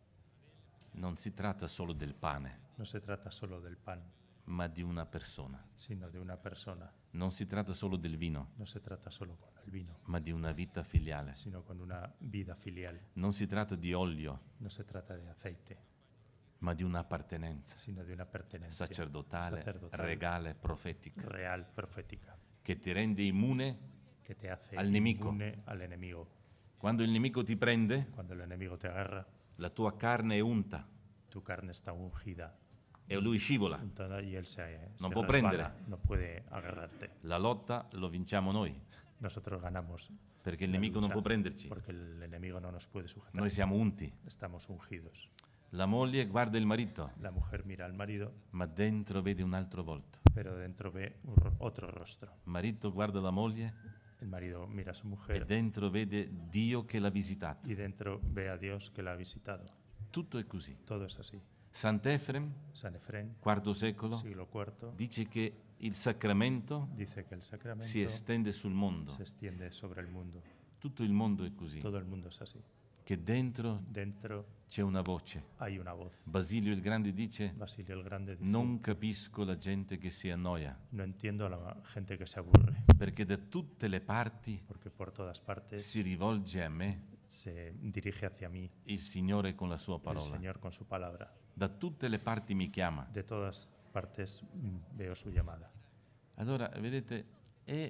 non si tratta solo del pane, no se trata solo del pan, ma di una persona. sino de una persona. Non si tratta solo del vino, No se trata solo con el vino, ma di una vita filiale. sino con una vida filial. Non si tratta di olio, No se trata de aceite, ma di un'appartenenza sino de una pertenencia sacerdotale, sacerdotal, regale, profetica, real, profética, che ti rende immune que te hace al nemico. inmune al enemigo. Quando il nemico ti prende, Cuando el enemigo te agarra, la tua carne è unta tu carne está ungida, e lui scivola. untada, y él se Non se può resbala, prendere. no puede agarrarte. La lotta lo vinciamo noi, Nosotros ganamos perché il la nemico non lucha può prenderci. porque el enemigo no nos puede sujetar. Noi siamo unti. Estamos ungidos. La moglie guarda il marito, La mujer mira al marido, ma dentro vede un altro volto. pero dentro ve otro rostro. Il marito guarda la moglie El marido mira a su e mujer dentro vede Dio che l'ha visitato. y dentro ve a Dios que la ha visitado. Tutto è così. Todo es así. Sant'Efrem, San Efrén, IV secolo, siglo IV, dice che il sacramento dice que el sacramento si estende sul mondo. se extiende sobre el mundo. Tutto il mondo è così. Todo el mundo es así. Che dentro Dentro c'è una voce. hay una voz. Basilio il Grande dice: Basilio el Grande dice, non capisco la gente che si annoia, no entiendo a la gente que se aburre, perché da tutte le parti porque por todas partes si rivolge a me se dirige hacia mí il Signore con la sua el parola. Señor con su palabra. Da tutte le parti mi chiama. De todas partes veo su llamada. Allora, vedete, è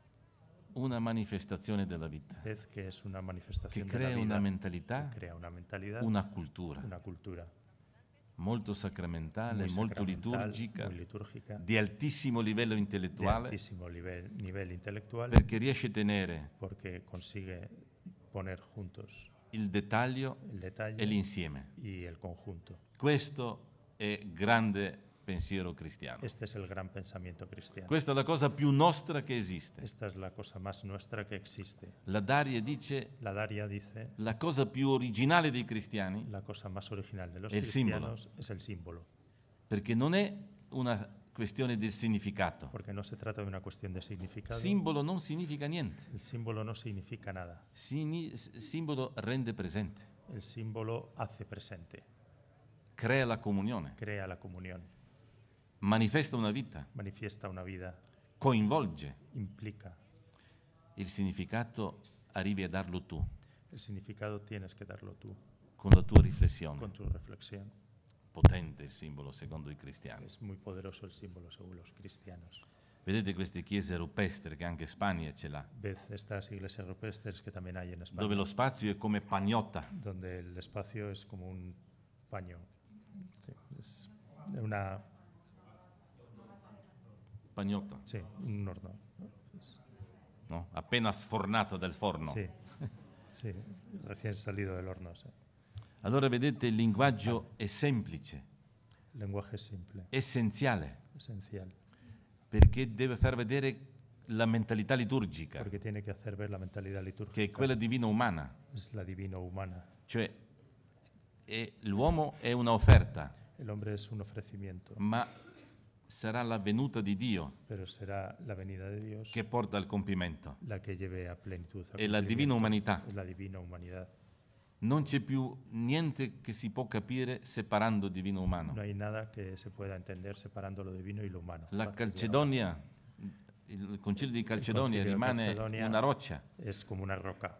una manifestazione della vita Ved que es una che manifestación de la crea una vida, mentalità, que crea una mentalidad, una cultura una cultura molto sacramentale, muy molto sacramental, liturgica, muy litúrgica, di altissimo livello de intellettuale, altísimo nivel intelectual, perché riesce a tenere porque consigue poner juntos il dettaglio el detalle e l'insieme. y el conjunto. Questo è grande pensiero cristiano. Este es el gran pensamiento cristiano. Questa è la cosa più nostra che esiste. Esta es la cosa más nuestra que existe. La Daria dice: La Daria dice, la cosa più originale dei cristiani, la cosa más original de los El símbolo. cristianos es el símbolo, perché non è una questione del significato. porque no se trata de una cuestión de significado. Simbolo non significa niente. El símbolo no significa nada. Simbolo rende presente, El símbolo hace presente, crea la comunione, crea la comunión, manifesta una vita, manifiesta una vida, coinvolge. implica. Il significato arrivi a darlo tu, El significado tienes que darlo tú, con la tua riflessione. con tu reflexión. Potente il simbolo secondo i cristiani. Es muy poderoso el símbolo según los cristianos. Vedete queste chiese rupestri che anche Spagna ce l'ha, Ved estas iglesias rupestres que también hay en España, dove lo spazio è come pagnotta. donde el espacio es como un paño. Sí, es una, Pagnotta, sí, un horno. no? Appena sfornata dal forno. Sí, sí, recién salido del horno. Sí. Allora vedete, il linguaggio è semplice, El lenguaje es simple, essenziale, esencial, perché deve far vedere la mentalità liturgica, porque tiene que hacer ver la mentalidad litúrgica, che è quella divino-umana. es la divino-humana. Cioè, l'uomo è una offerta, El hombre es un ofrecimiento, ma sarà la venuta di Dio pero será la venida de Dios che porta al compimento. la que lleve a plenitud. a È la cumplimiento. divina umanità. Es la divina humanidad. Non c'è più niente che si può capire separando divino e umano. No hay nada que se pueda entender separando lo divino y lo humano. La Parte de Calcedonia, il concilio di Calcedonia concilio di rimane Calcedonia una roccia. es como una roca.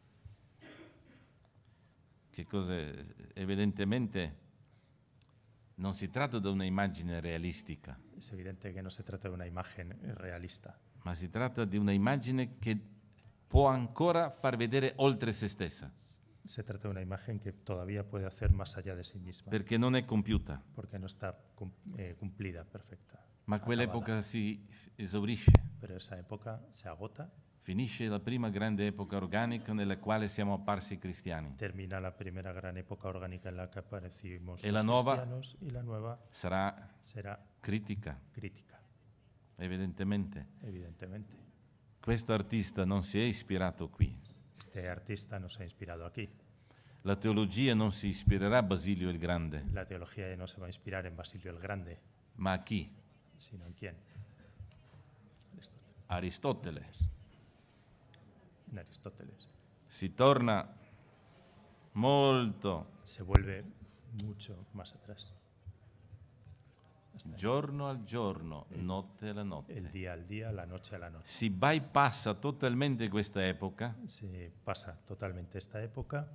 Che cosa? Evidentemente non si tratta di una immagine realistica, Es evidente que no se trata de una imagen realista, ma si tratta di una immagine che può ancora far vedere oltre se stessa, se trata de una imagen que todavía puede hacer más allá de sí misma, perché non è compiuta, porque no está cumplida, perfecta. ma quell'epoca acabada. si esaurisce. Pero esa época se agota, Finisce la prima grande epoca organica nella quale siamo apparsi cristiani. termina la primera gran época orgánica en la que aparecimos E los la nuova? cristianos, y la nueva Sarà será critica, crítica, evidentemente. evidentemente. Questo artista non si è ispirato qui. Este artista nos ha inspirado aquí. La teologia non si ispirerà a Basilio il Grande, La teología no se va a inspirar en Basilio el Grande, ma a chi? sino en quién? Aristotele. En Aristóteles. Si torna molto Se vuelve mucho más atrás. giorno al giorno, notte alla El notte. día al día, la noche a la noche. Si bypassa totalmente questa epoca Se pasa totalmente esta época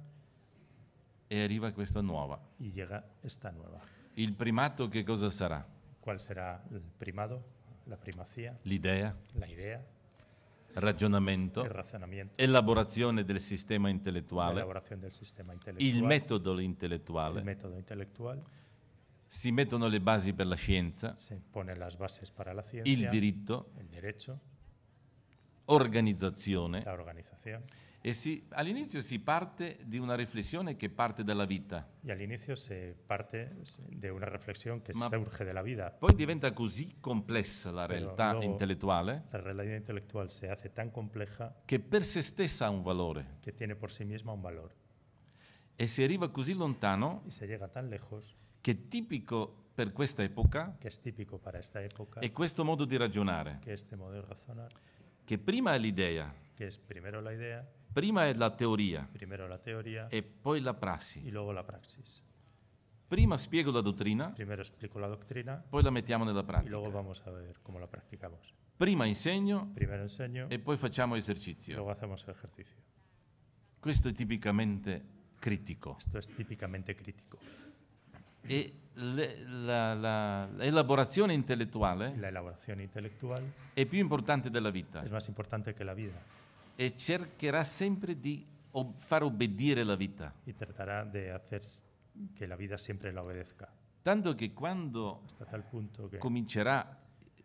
e arriva questa nuova. y llega esta nueva. Il primato che cosa sarà? ¿Cuál será el primado, la primacía, L'idea, la idea, ragionamento, el razonamiento, elaborazione del sistema la intellettuale, elaboración del sistema il intelectual, metodo el intellettuale, método intelectual? si mettono le basi per la scienza, Se ponen las bases para la il ciencia, diritto, el derecho, organizzazione la organización. e all'inizio si parte di una riflessione che parte dalla vita, Y al inicio se parte de una reflexión que Ma- surge de la vida. poi diventa così complessa la Però realtà luego- intellettuale La realidad intelectual se hace tan compleja che per se stessa ha un valore que tiene por sí misma un valor. e si arriva così lontano Y se llega tan lejos che tipico per questa epoca que es típico para esta época è questo modo di ragionare, que este modo de razonar, che prima è l'idea, que es primero la idea, prima è la teoria primero la teoría e poi la y prassi. luego la praxis. Prima spiego la dottrina, Primero explico la doctrina poi la mettiamo nella y luego pratica. vamos a ver cómo la practicamos. Prima insegno Primero enseño e poi facciamo y esercizio. luego hacemos ejercicio. Questo è tipicamente critico. Esto es típicamente crítico. E l'elaborazione Y intellettuale la elaboración intelectual è più importante della vita es más importante que la vida e cercherà sempre di far obbedire la vita. y tratará de hacer que la vida siempre la obedezca. Tanto che quando Hasta tal punto que comincerà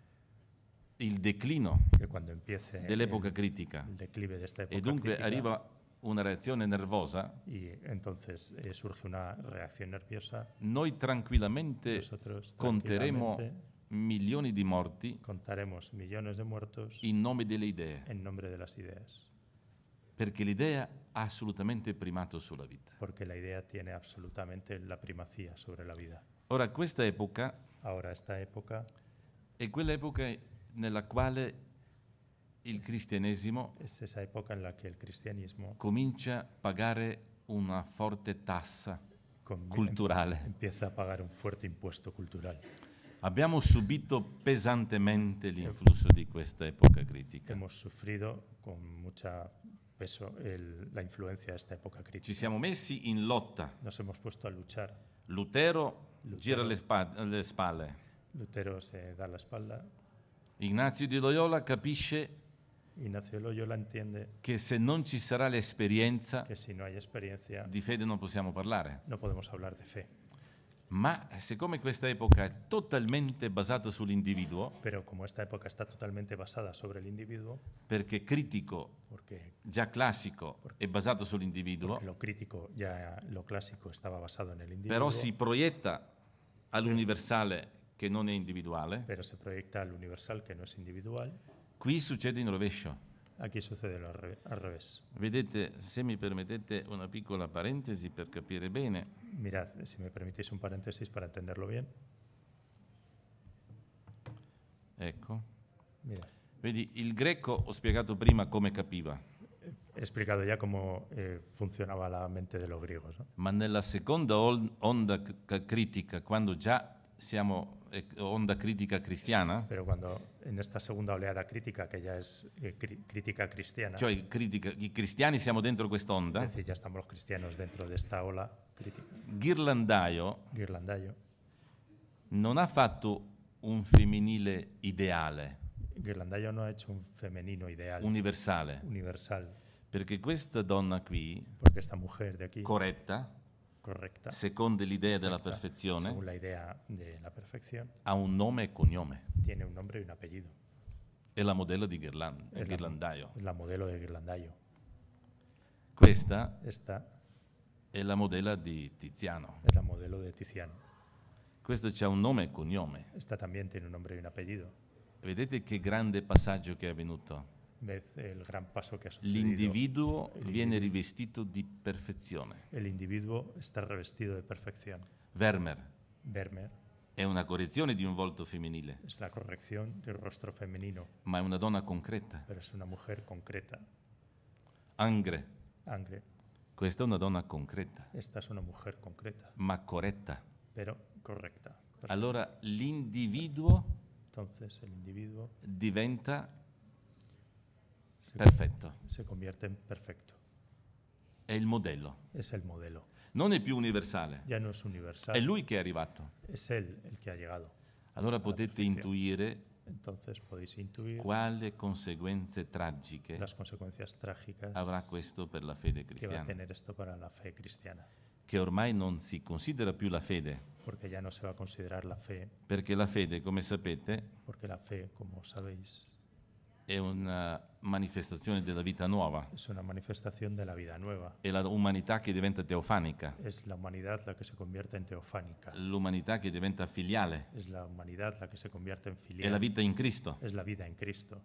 il declino cuando empiece dell'epoca critica el declive de esta época e dunque crítica, arriva una reazione nervosa, y entonces surge una reacción nerviosa, noi tranquillamente nosotros conteremo tranquilamente milioni di morti contaremos millones de muertos in nome delle idee, en nombre de las ideas, perché l'idea ha assolutamente primato sulla vita. porque la idea tiene absolutamente la primacía sobre la vida. Ora, questa epoca Ahora, esta época è quell'epoca nella quale il cristianesimo es esa época en la que el cristianismo comincia a pagare una forte tassa con- culturale. empieza a pagar un fuerte impuesto cultural. Abbiamo subito pesantemente l'influsso di questa epoca critica. Hemos sufrido con mucho peso la influencia de esta época Ci crítica. siamo messi in lotta. Nos hemos puesto a luchar. Lutero gira le spalle, Lutero se da la espalda, Ignazio di Loyola capisce Ignacio de Loyola entiende che se non ci sarà l'esperienza que si no hay experiencia di fede non possiamo parlare. no podemos hablar de fe. Ma siccome questa epoca è totalmente basata sull'individuo, Pero como esta época está totalmente basada sobre el individuo, perché critico porque già classico è basato sull'individuo, lo crítico, ya lo clásico estaba basado en el individuo, però si proietta all'universale che non è individuale, pero se proyecta al universal que no es individual. qui succede in rovescio. Aquí sucede al revés. Vedete, se mi permettete una piccola parentesi per capire bene, Mirad, si me permitís un paréntesis para entenderlo bien. ecco, Mira, vedi, il greco ho spiegato prima come capiva, he explicado ya cómo funcionaba la mente de los griegos, ¿no? ma nella seconda onda critica, quando già siamo onda critica cristiana, Pero cuando en esta segunda oleada crítica, que ya es crítica cristiana, cioè i cristiani siamo dentro quest'onda, es decir, ya estamos los cristianos dentro de esta ola crítica, Ghirlandaio Ghirlandaio. non ha fatto un femminile ideale, Ghirlandaio no ha hecho un femenino ideal, universale, universal, perché questa donna qui, porque esta mujer de aquí, corretta, correcta, secondo l'idea della correcta, perfezione, según la idea de la perfección, ha un nome e cognome. tiene un nombre y un apellido. È la modella di Es Ghirlandaio. la modelo de Ghirlandaio. Questa Esta è la modella di Tiziano. es la modelo de Tiziano. Questo c'ha un nome e cognome. Esta también tiene un nombre y un apellido. Vedete che grande passaggio che è avvenuto? Ved el gran paso que ha sucedido. L'individuo viene rivestito di perfezione. El individuo está revestido de perfección. Vermeer Vermeer è una correzione di un volto femminile, es la corrección del rostro femenino, ma è una donna concreta. pero es una mujer concreta. Angre, Angre, questa è una donna concreta, esta es una mujer concreta, ma corretta. pero correcta. Allora l'individuo Entonces el individuo diventa se, perfetto, se convierte en perfecto. è il modello. Es el modelo. Non è più universale, Ya no es universal. è lui che è arrivato. Es él el que ha llegado. Allora potete perfezione. intuire Entonces podéis intuir quali conseguenze tragiche las consecuencias trágicas avrà questo per la fede que va a cristiana, tener esto para la fe cristiana. che ormai non si considera più la fede, Porque ya no se va a considerar la fe, perché la fede, come sapete, porque la fe, como sabéis, è una manifestazione della vita nuova, es una manifestación de la vida nueva. è l'umanità che diventa teofanica, Es la humanidad la que se convierte en teofánica. l'umanità che diventa filiale, Es la humanidad la que se convierte en è la filial. vita in Cristo. Es la vida en Cristo.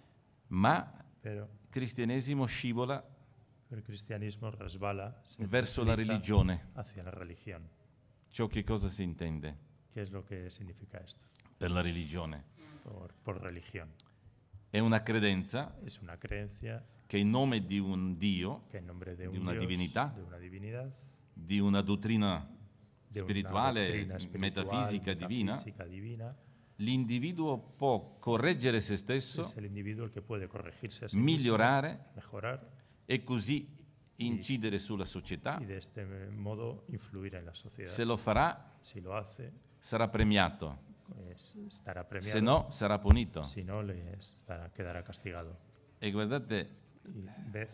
Ma Pero il cristianesimo scivola el cristianismo resbala se verso la desliza religione. hacia la religión. Ciò che cosa si intende ¿Qué es lo que significa esto? per la religione? Por religión. È una credenza Es una creencia che in nome di un Dio, que en nombre de Di un una Dios, divinità, de una divinidad, di una dottrina de una spirituale, doctrina espiritual, metafisica, divina, metafísica divina, l'individuo può correggere se stesso, es el individuo el que puede corregirse a sí migliorare mismo, mejorar e così incidere sulla società. y de este modo influir en la sociedad. Se lo farà, Si lo hace, sarà premiato, estará premiado. se no, sarà punito. Si no, quedará castigado. E guardate Y ved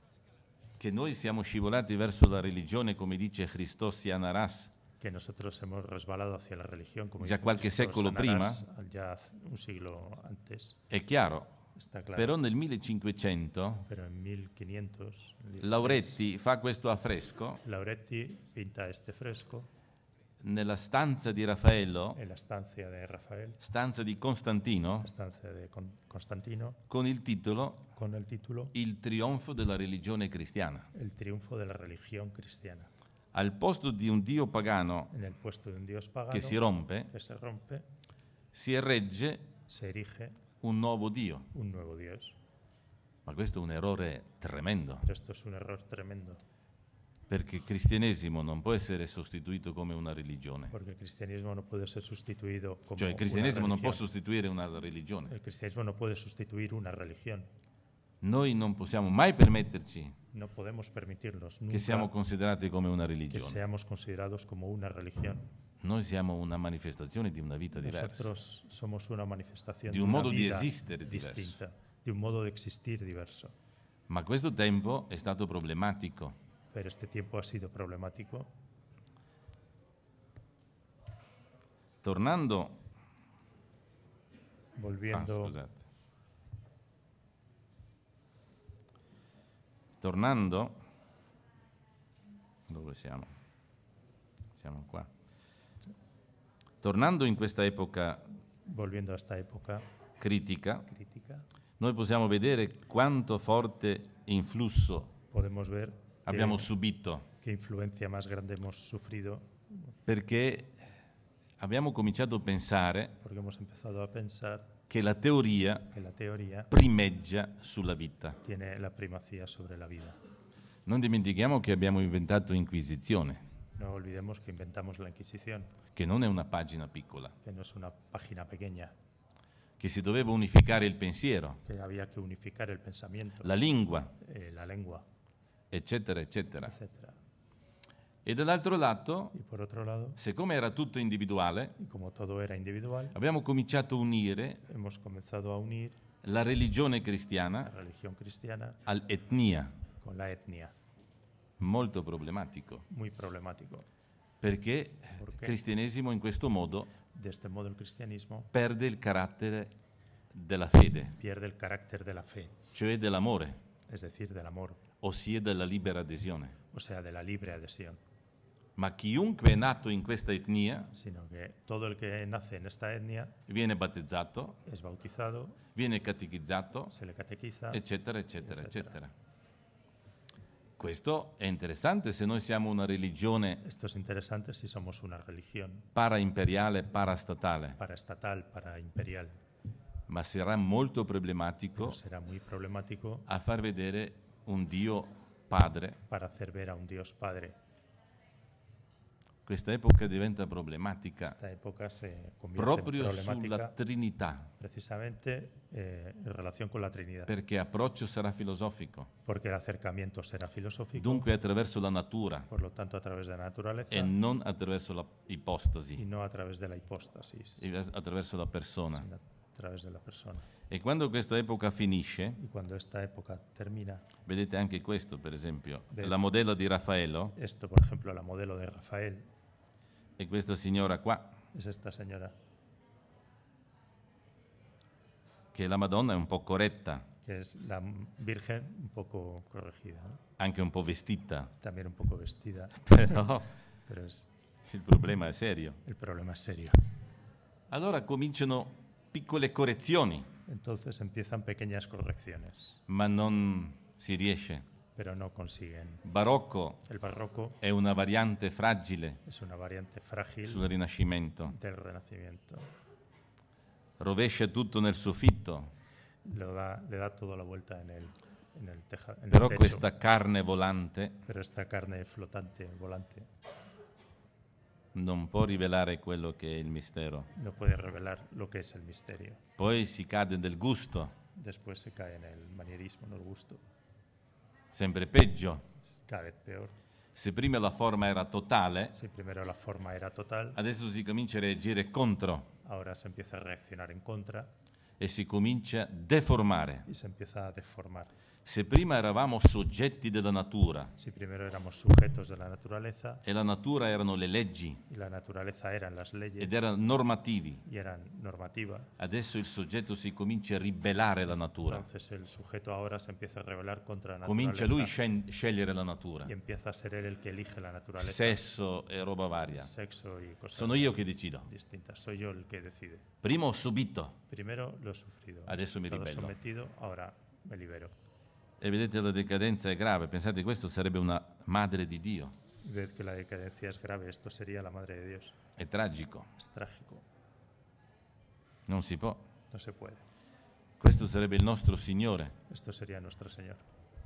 che noi siamo scivolati verso la religione, come dice Christos Yanaras, que nosotros hemos resbalado hacia la religión, como Ya dice qualche Cristo secolo Sanarás, ya un siglo antes, è chiaro, está claro. però nel 1500 Pero en 1516, Lauretti fa questo affresco Lauretti pinta este fresco nella stanza di Raffaello, en la estancia de Rafael, stanza di Costantino, la estancia de Constantino, con il titolo con el título Il trionfo della religione cristiana. El triunfo de la religión cristiana. Al posto di un dio pagano En el puesto de un dios pagano che si rompe, que se rompe, si erregge se erige un nuovo dio. un nuevo dios. Ma questo è un errore tremendo, Pero esto es un error tremendo, perché il cristianesimo non può essere sostituito come una religione. porque el cristianismo no puede ser sustituido como Cioè il una cristianesimo non può religión. sostituire una religione. El cristianismo no puede sustituir una religión. Noi non possiamo mai permetterci No podemos permitirnos che nunca siamo considerati come una que religione. seamos considerados como una religión. Noi siamo una manifestazione di una vita diversa, Nosotros somos una manifestación di de un una modo di vida esistere diverso. distinta, de un modo de existir diverso. Ma questo tempo è stato problematico. Pero este tiempo ha sido problemático. Tornando, Volviendo, scusate. Tornando, dove siamo? Siamo qua. Tornando in questa epoca volviendo a esta época critica, crítica, noi possiamo vedere quanto forte influsso podemos ver abbiamo subito, qué influencia más grande hemos sufrido, perché abbiamo cominciato a pensare porque hemos empezado a pensar che la teoria que la teoría primeggia sulla vita. tiene la primacía sobre la vida. Non dimentichiamo che abbiamo inventato Inquisizione, No olvidemos que inventamos la Inquisición, che non è una pagina piccola, que no es una página pequeña, che si doveva unificare il pensiero, que había que unificar el pensamiento, la lingua, la lengua, eccetera, eccetera. etc. E dall'altro lato, Y por otro lado, siccome era tutto individuale, y como todo era individual, abbiamo cominciato a unire hemos comenzado a unir la religione la cristiana religión cristiana all'etnia, con la etnia. molto problematico, Muy problemático. perché il Perché? cristianesimo in questo modo De este modo el cristianismo perde il carattere della fede, pierde el carácter de la fe, cioè dell'amore, es decir, del amor, ossia della libera adesione. o sea, de la libre adhesión, Ma chiunque è nato in questa etnia sino que todo el que nace en esta etnia viene battezzato, es bautizado, viene catechizzato, se le catequiza, eccetera, eccetera, eccetera. eccetera. Questo è interessante se noi siamo una religione Esto es interesante si somos una religión para-imperiale, parastatale, paraestatal, imperial, ma sarà molto problematico pero será muy problemático a far vedere un Dio Padre. para hacer ver a un Dios Padre. Questa epoca diventa problematica Esta época se convierte proprio en sulla problemática Trinità, precisamente en relación con la Trinidad, perché approccio sarà filosofico, porque el acercamiento será filosófico, dunque attraverso la natura por lo tanto a través de la naturaleza e non attraverso y l'ipostasi, no a través de la hipóstasis, attraverso la persona. sino a través de la persona. E quando questa epoca finisce, Y cuando esta época termina, vedete anche questo, per esempio, Beh. la modella di Raffaello esto, por ejemplo, la modelo de Rafael e questa signora qua, es esta señora, che la Madonna è un po' corretta, que es la Virgen un poco corregida, ¿no? anche un po' vestita, También un poco vestida, però pero il problema è serio. el problema es serio. Allora cominciano piccole correzioni, Entonces empiezan pequeñas correcciones, ma non si riesce. pero no consiguen. Barocco El barroco è una variante fragile es una variante frágil sul Rinascimento, del Renacimiento. rovescia tutto nel soffitto, Le da toda la vuelta en el però techo. questa carne volante Pero esta carne flotante, volante, non può rivelare quello che è il mistero. no puede revelar lo que es el misterio. Poi si cade del gusto, Después se cae en el manierismo, en el gusto. sempre peggio. Es cada vez peor. Se prima la forma era totale, Si primero la forma era total, adesso si comincia a reagire contro ahora se empieza a reaccionar en contra e si comincia a deformare. y se empieza a deformar. Se prima eravamo soggetti della natura Si primero éramos sujetos de la naturaleza e la natura erano le leggi y la naturaleza eran las leyes ed erano normativi, y eran normativa, adesso il soggetto si comincia a ribellare la natura. entonces el sujeto ahora se empieza a rebelar contra la Comincia naturaleza lui a scegliere la natura. y empieza a ser él el que elige la naturaleza, Sesso e roba varia. sexo y cosas Sono io che decido. distintas. Soy yo el que decide. Prima ho subito Primero lo he sufrido, Adesso mi he estado ribello. sometido, ahora me libero. e vedete la decadenza è grave. Pensate, questo sarebbe una madre di Dio. Ved que la decadencia es grave, esto sería la madre de Dios. È tragico, Es trágico, non si può. no se puede. Questo sarebbe il nostro Signore. Esto sería nuestro Señor.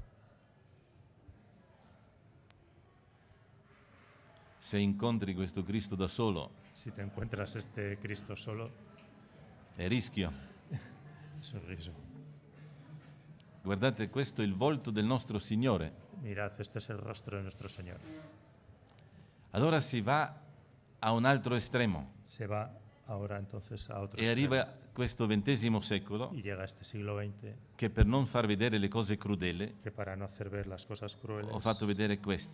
Se incontri questo Cristo da solo, Si te encuentras este Cristo solo, è rischio. es un riesgo. Guardate, questo è il volto del nostro Signore. Mirad, este es el rostro de nuestro Señor. Allora si va a un altro estremo se va ahora entonces a otro e extremo. arriva questo XX secolo Y llega a este siglo XX che per non far vedere le cose crudele que para no hacer ver las cosas crueles ho fatto vedere queste.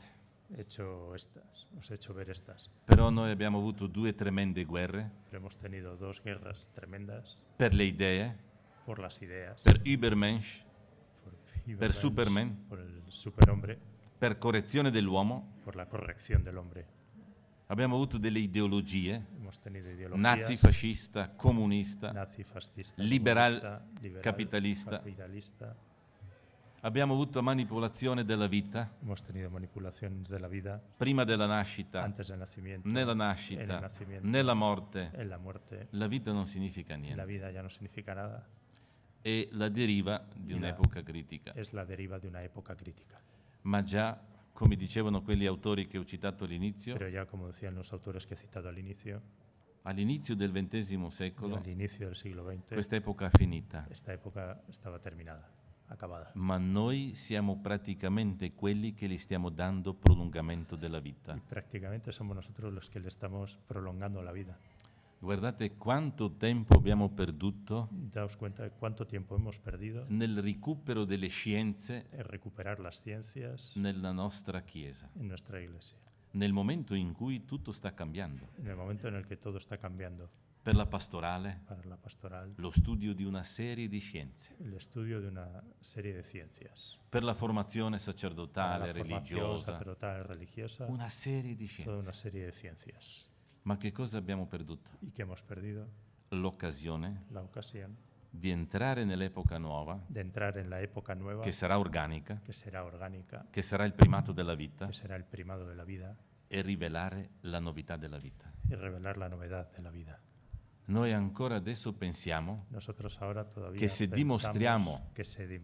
os he hecho ver estas. Però noi abbiamo avuto 2 tremende guerre Pero hemos tenido 2 guerras tremendas per le idee, por las ideas, per Übermensch, por per Übermensch, Superman, por el superhombre, per correzione dell'uomo. por la corrección del hombre. Abbiamo avuto delle ideologie, Hemos tenido ideologías nazifascista, comunista, nazi, fascista, liberal, comunista, liberal, capitalista. capitalista. Abbiamo avuto manipolazione della vita, Hemos tenido manipulaciones de la vida prima della nascita, antes del nacimiento, nella en el nascita, nacimiento, nella morte. en la muerte. La vita non significa La niente. vida ya no significa nada. È la deriva di Y la- un'epoca critica. Es la deriva de una época crítica. Ma già, come dicevano quegli autori che ho citato all'inizio, Pero ya, como decían los autores que he citado all'inizio del XX secolo, al inicio del siglo XX, questa epoca è finita. esta época estaba terminada, acabada. Ma noi siamo praticamente quelli che gli stiamo dando prolungamento della vita. Y prácticamente somos nosotros los que le estamos prolongando la vida. Guardate quanto tempo abbiamo perduto Daos cuenta de cuánto tiempo hemos perdido nel recupero delle scienze en recuperar las ciencias nella nostra Chiesa, en nuestra iglesia, nel momento in cui tutto sta cambiando. en el momento en el que todo está cambiando Per la pastorale, para la pastoral, lo studio di una serie di scienze. el estudio de una serie de ciencias, Per la formazione para sacerdotale, la formación religiosa, sacerdotal, religiosa, una serie di toda una scienze. serie de ciencias. Ma che cosa abbiamo perduto? ¿Y qué hemos perdido? L'occasione La ocasión di entrare nell'epoca nuova, de entrar en la época nueva, che sarà organica, que será orgánica, che sarà il primato della vita, que será el primado de la vida, e rivelare la novità della vita. y revelar la novedad de la vida. Noi ancora adesso pensiamo Nosotros ahora todavía que si pensamos dimostriamo que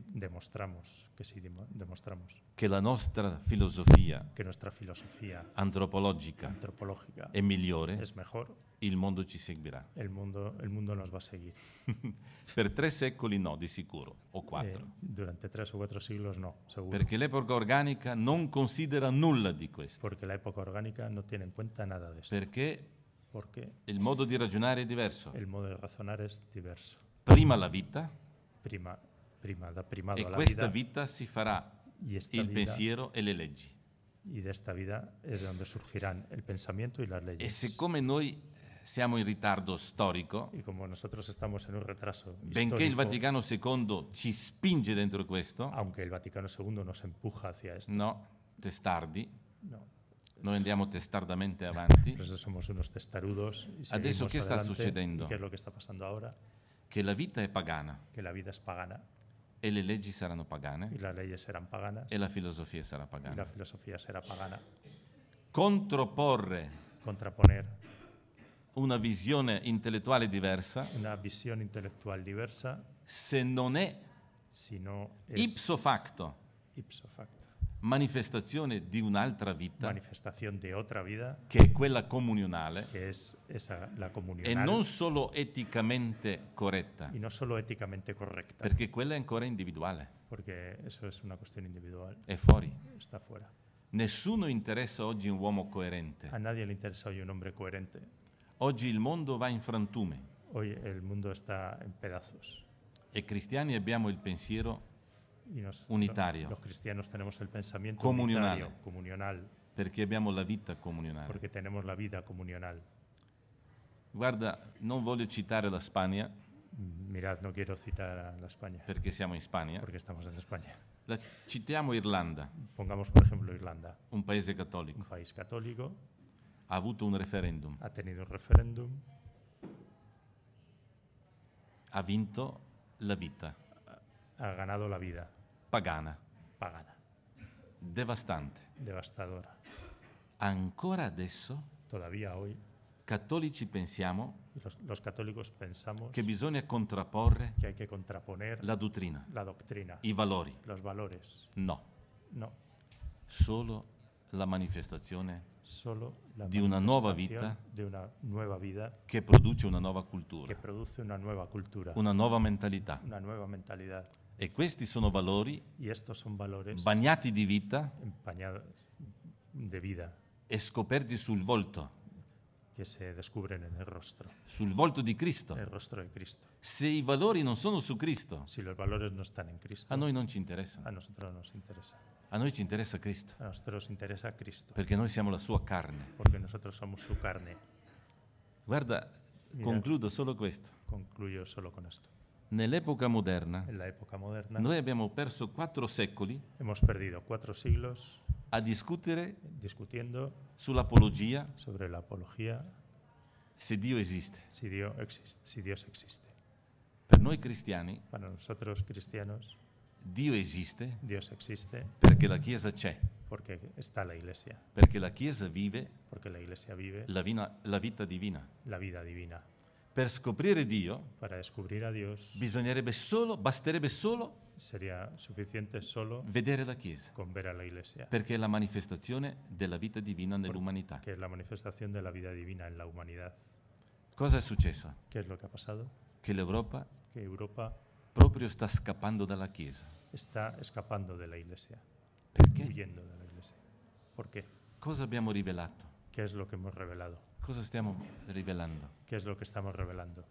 demostramos che la nostra filosofia que nuestra filosofía antropologica antropológica è migliore, es mejor, il mondo ci seguirà. el mundo nos va a seguir. Per 3 secoli no, di sicuro, o 4. Durante 3 o 4 siglos no, seguro. Perché l'epoca organica non considera nulla di questo. Porque la época orgánica no tiene en cuenta nada de esto. Perché Porque il modo di ragionare è diverso. el modo de razonar es diverso. Prima la vita, Da primado e a la questa vida, vita si farà y esta il vida, pensiero e le leggi. y de esta vida es de donde surgirán el pensamiento y las E leyes. siccome noi siamo in ritardo storico, Y como nosotros estamos en un retraso benché il histórico, Vaticano II ci spinge dentro questo, aunque el Vaticano II nos empuja hacia esto, no, testardi, no. noi andiamo testardamente avanti, Por eso somos unos testarudos. Y Adesso seguimos che sta adelante. succedendo? ¿Y qué es lo que está pasando ahora? che la vita è pagana Que la vida es pagana e le leggi saranno y pagane las leyes serán paganas e la filosofia sarà y la pagana. filosofía será pagana. Controporre Contraponer una visione intellettuale diversa una visión intelectual diversa se non è si no es ipso facto ipso facto, manifestazione di un'altra vita manifestación de otra vida, che è quella comunionale que es la e comunional, non solo eticamente corretta, y no solo éticamente correcta, perché quella è ancora individuale, porque eso es una cuestión individual, è fuori. está fuera. Nessuno interessa oggi un uomo coerente. A nadie le interesa hoy un hombre coherente. Oggi il mondo va in frantumi Hoy el mundo está en pedazos. e cristiani abbiamo il pensiero Y Unitario. los cristianos tenemos el pensamiento Comunional. unitario, comunional, perché abbiamo la vita comunionale. porque tenemos la vida comunional. Guarda, non voglio citare la Spagna Mirad, no quiero citar a la España, perché siamo in Spagna, porque estamos en España. citiamo Irlanda, Pongamos, por ejemplo, Irlanda, un paese un cattolico, país católico, ha avuto un referendum, ha tenido un referéndum, ha vinto la vita ha ganado la vida pagana, pagana, devastante. devastadora. Ancora adesso, Todavía hoy cattolici pensiamo los católicos pensamos che bisogna contrapporre que hay que contraponer la dottrina, la doctrina, i valori. los valores. No, No, solo la manifestazione solo la Di una nuova manifestación vita de una nueva vida che produce una nuova que cultura, produce una nueva cultura, una nuova mentalità. una nueva mentalidad. E questi sono valori Y estos son valores bagnati di vita empañados de vida e scoperti sul volto. que se descubren en el rostro volto di Cristo. de Cristo. Se i valori non sono su Cristo, Si los valores no están en Cristo, a noi non ci interessa. a nosotros no nos interesa. A noi ci interessa Cristo, A nosotros nos interesa Cristo, perché noi siamo la sua carne. porque nosotros somos su carne. Guarda, Mira. concludo solo questo. Concluyo solo con esto. Nell'epoca moderna, En la época moderna noi abbiamo perso 4 secoli hemos perdido 4 siglos a discutere discutiendo sull'apologia sobre la apología, se Dio esiste. si Dios existe. Per noi cristiani, Para nosotros cristianos, Dio esiste Dios existe perché la Chiesa c'è, porque está la Iglesia, perché la Chiesa vive porque la Iglesia vive la vita divina. la vida divina. Per scoprire Dio Para descubrir a Dios basterebbe solo sería suficiente solo vedere la Chiesa, con ver a la Iglesia, perché è la manifestazione della vita divina nell'umanità. que es la manifestación de la vida divina en la humanidad. Cosa è successo? ¿Qué es lo que ha pasado? Che l'Europa Que Europa proprio sta scappando dalla Chiesa. está escapando de la Iglesia, Perché? huyendo de la Iglesia. ¿Por qué? Cosa abbiamo rivelato? ¿Qué es lo que hemos revelado? Cosa stiamo rivelando? ¿Qué es lo que estamos revelando?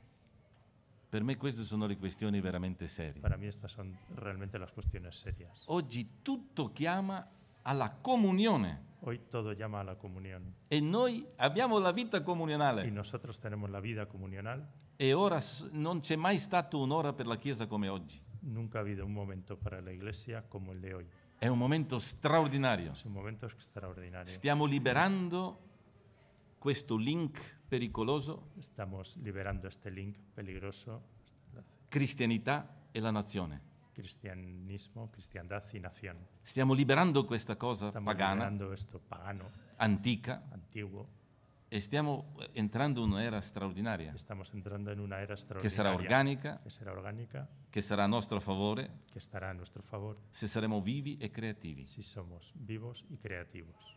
Per me queste sono le questioni veramente serie. Para mí estas son realmente las cuestiones serias. Oggi tutto chiama alla comunione Hoy todo llama a la comunión e noi abbiamo la vita y comunionale nosotros tenemos la vida comunional. e ora non c'è mai stato un'ora per la Chiesa come oggi. Nunca ha habido un momento para la Iglesia como el de hoy. È un momento straordinario. Es un momento extraordinario. Stiamo liberando questo link pericoloso, Estamos liberando este link peligroso, cristianità e la nazione. cristianismo, cristiandad y nación. Stiamo liberando questa cosa Estamos pagana, liberando esto pagano, antica, antiguo. e stiamo entrando in un'era straordinaria Estamos entrando en una era che sarà extraordinaria, organica, che sarà a nostro favore que estará a nuestro favor se saremo vivi e creativi. si somos vivos y creativos.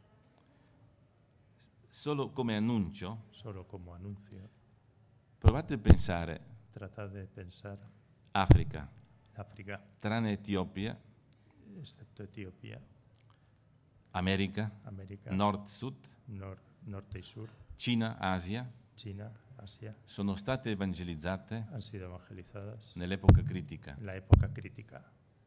Solo come annuncio, Solo como anuncio, provate a pensare tratad de pensar Africa, África, tranne Etiopia, excepto Etiopía, America, América, Nord-Sud, norte y sur, Cina, Asia, China, Asia, sono state evangelizzate han sido evangelizadas nell'epoca critica. en la época crítica.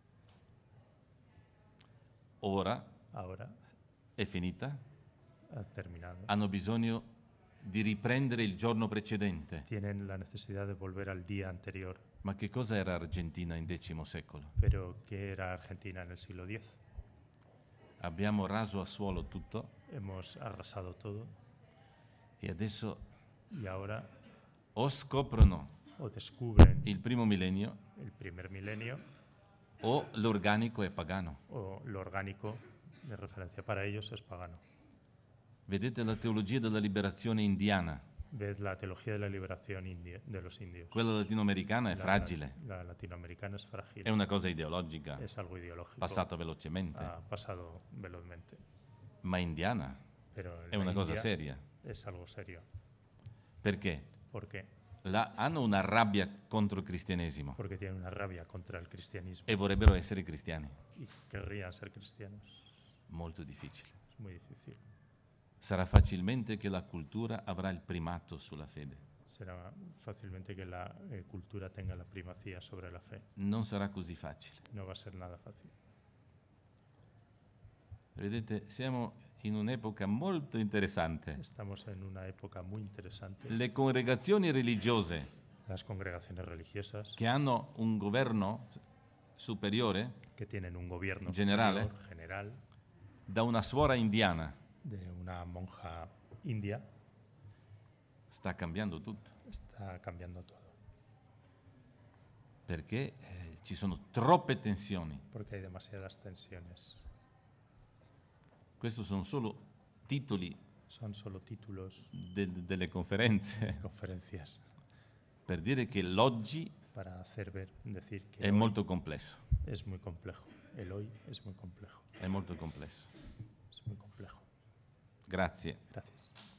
Ora Ahora è finita, ha terminado. hanno bisogno di riprendere il giorno precedente. Tienen la necesidad de volver al día anterior. Ma che cosa era Argentina in X secolo? Pero ¿qué era Argentina en el siglo X? Abbiamo raso a suolo tutto Hemos arrasado todo e adesso y ahora o scoprono o descubren il primo millennio el primer milenio o l'organico è pagano. o lo orgánico de referencia para ellos es pagano. Vedete la teologia della liberazione indiana, Ved la teología de la liberación de los indios. quella latinoamericana è fragile, La latinoamericana es frágil. è una cosa ideologica, Es algo ideológico. passata velocemente, Ha pasado velozmente. ma indiana Pero en è la una cosa India seria. es algo serio. Perché? ¿Por qué? Hanno una rabbia contro il cristianesimo Porque tienen una rabia contra el cristianismo e vorrebbero essere cristiani. y querrían ser cristianos. Molto difficile. Es muy difícil. Sarà facilmente che la cultura avrà il primato sulla fede. Será fácilmente que la cultura tenga la primacía sobre la fe. Non sarà così facile. No va a ser nada fácil. Vedete, siamo in un'epoca molto interessante. Estamos en una época muy interesante. Le congregazioni religiose Las congregaciones religiosas che hanno un governo superiore que tienen un gobierno Generale. superior, general da una suora indiana de una monja india sta cambiando tutto, está cambiando todo. perché ci sono troppe tensioni. Porque hay demasiadas tensiones. Questi sono solo titoli Son solo títulos, delle conferenze conferencias, per dire che l'oggi para hacer ver, decir que è hoy molto complesso. es muy complejo. El hoy es muy complejo. È molto complesso. Es muy complejo. Grazie. Gracias.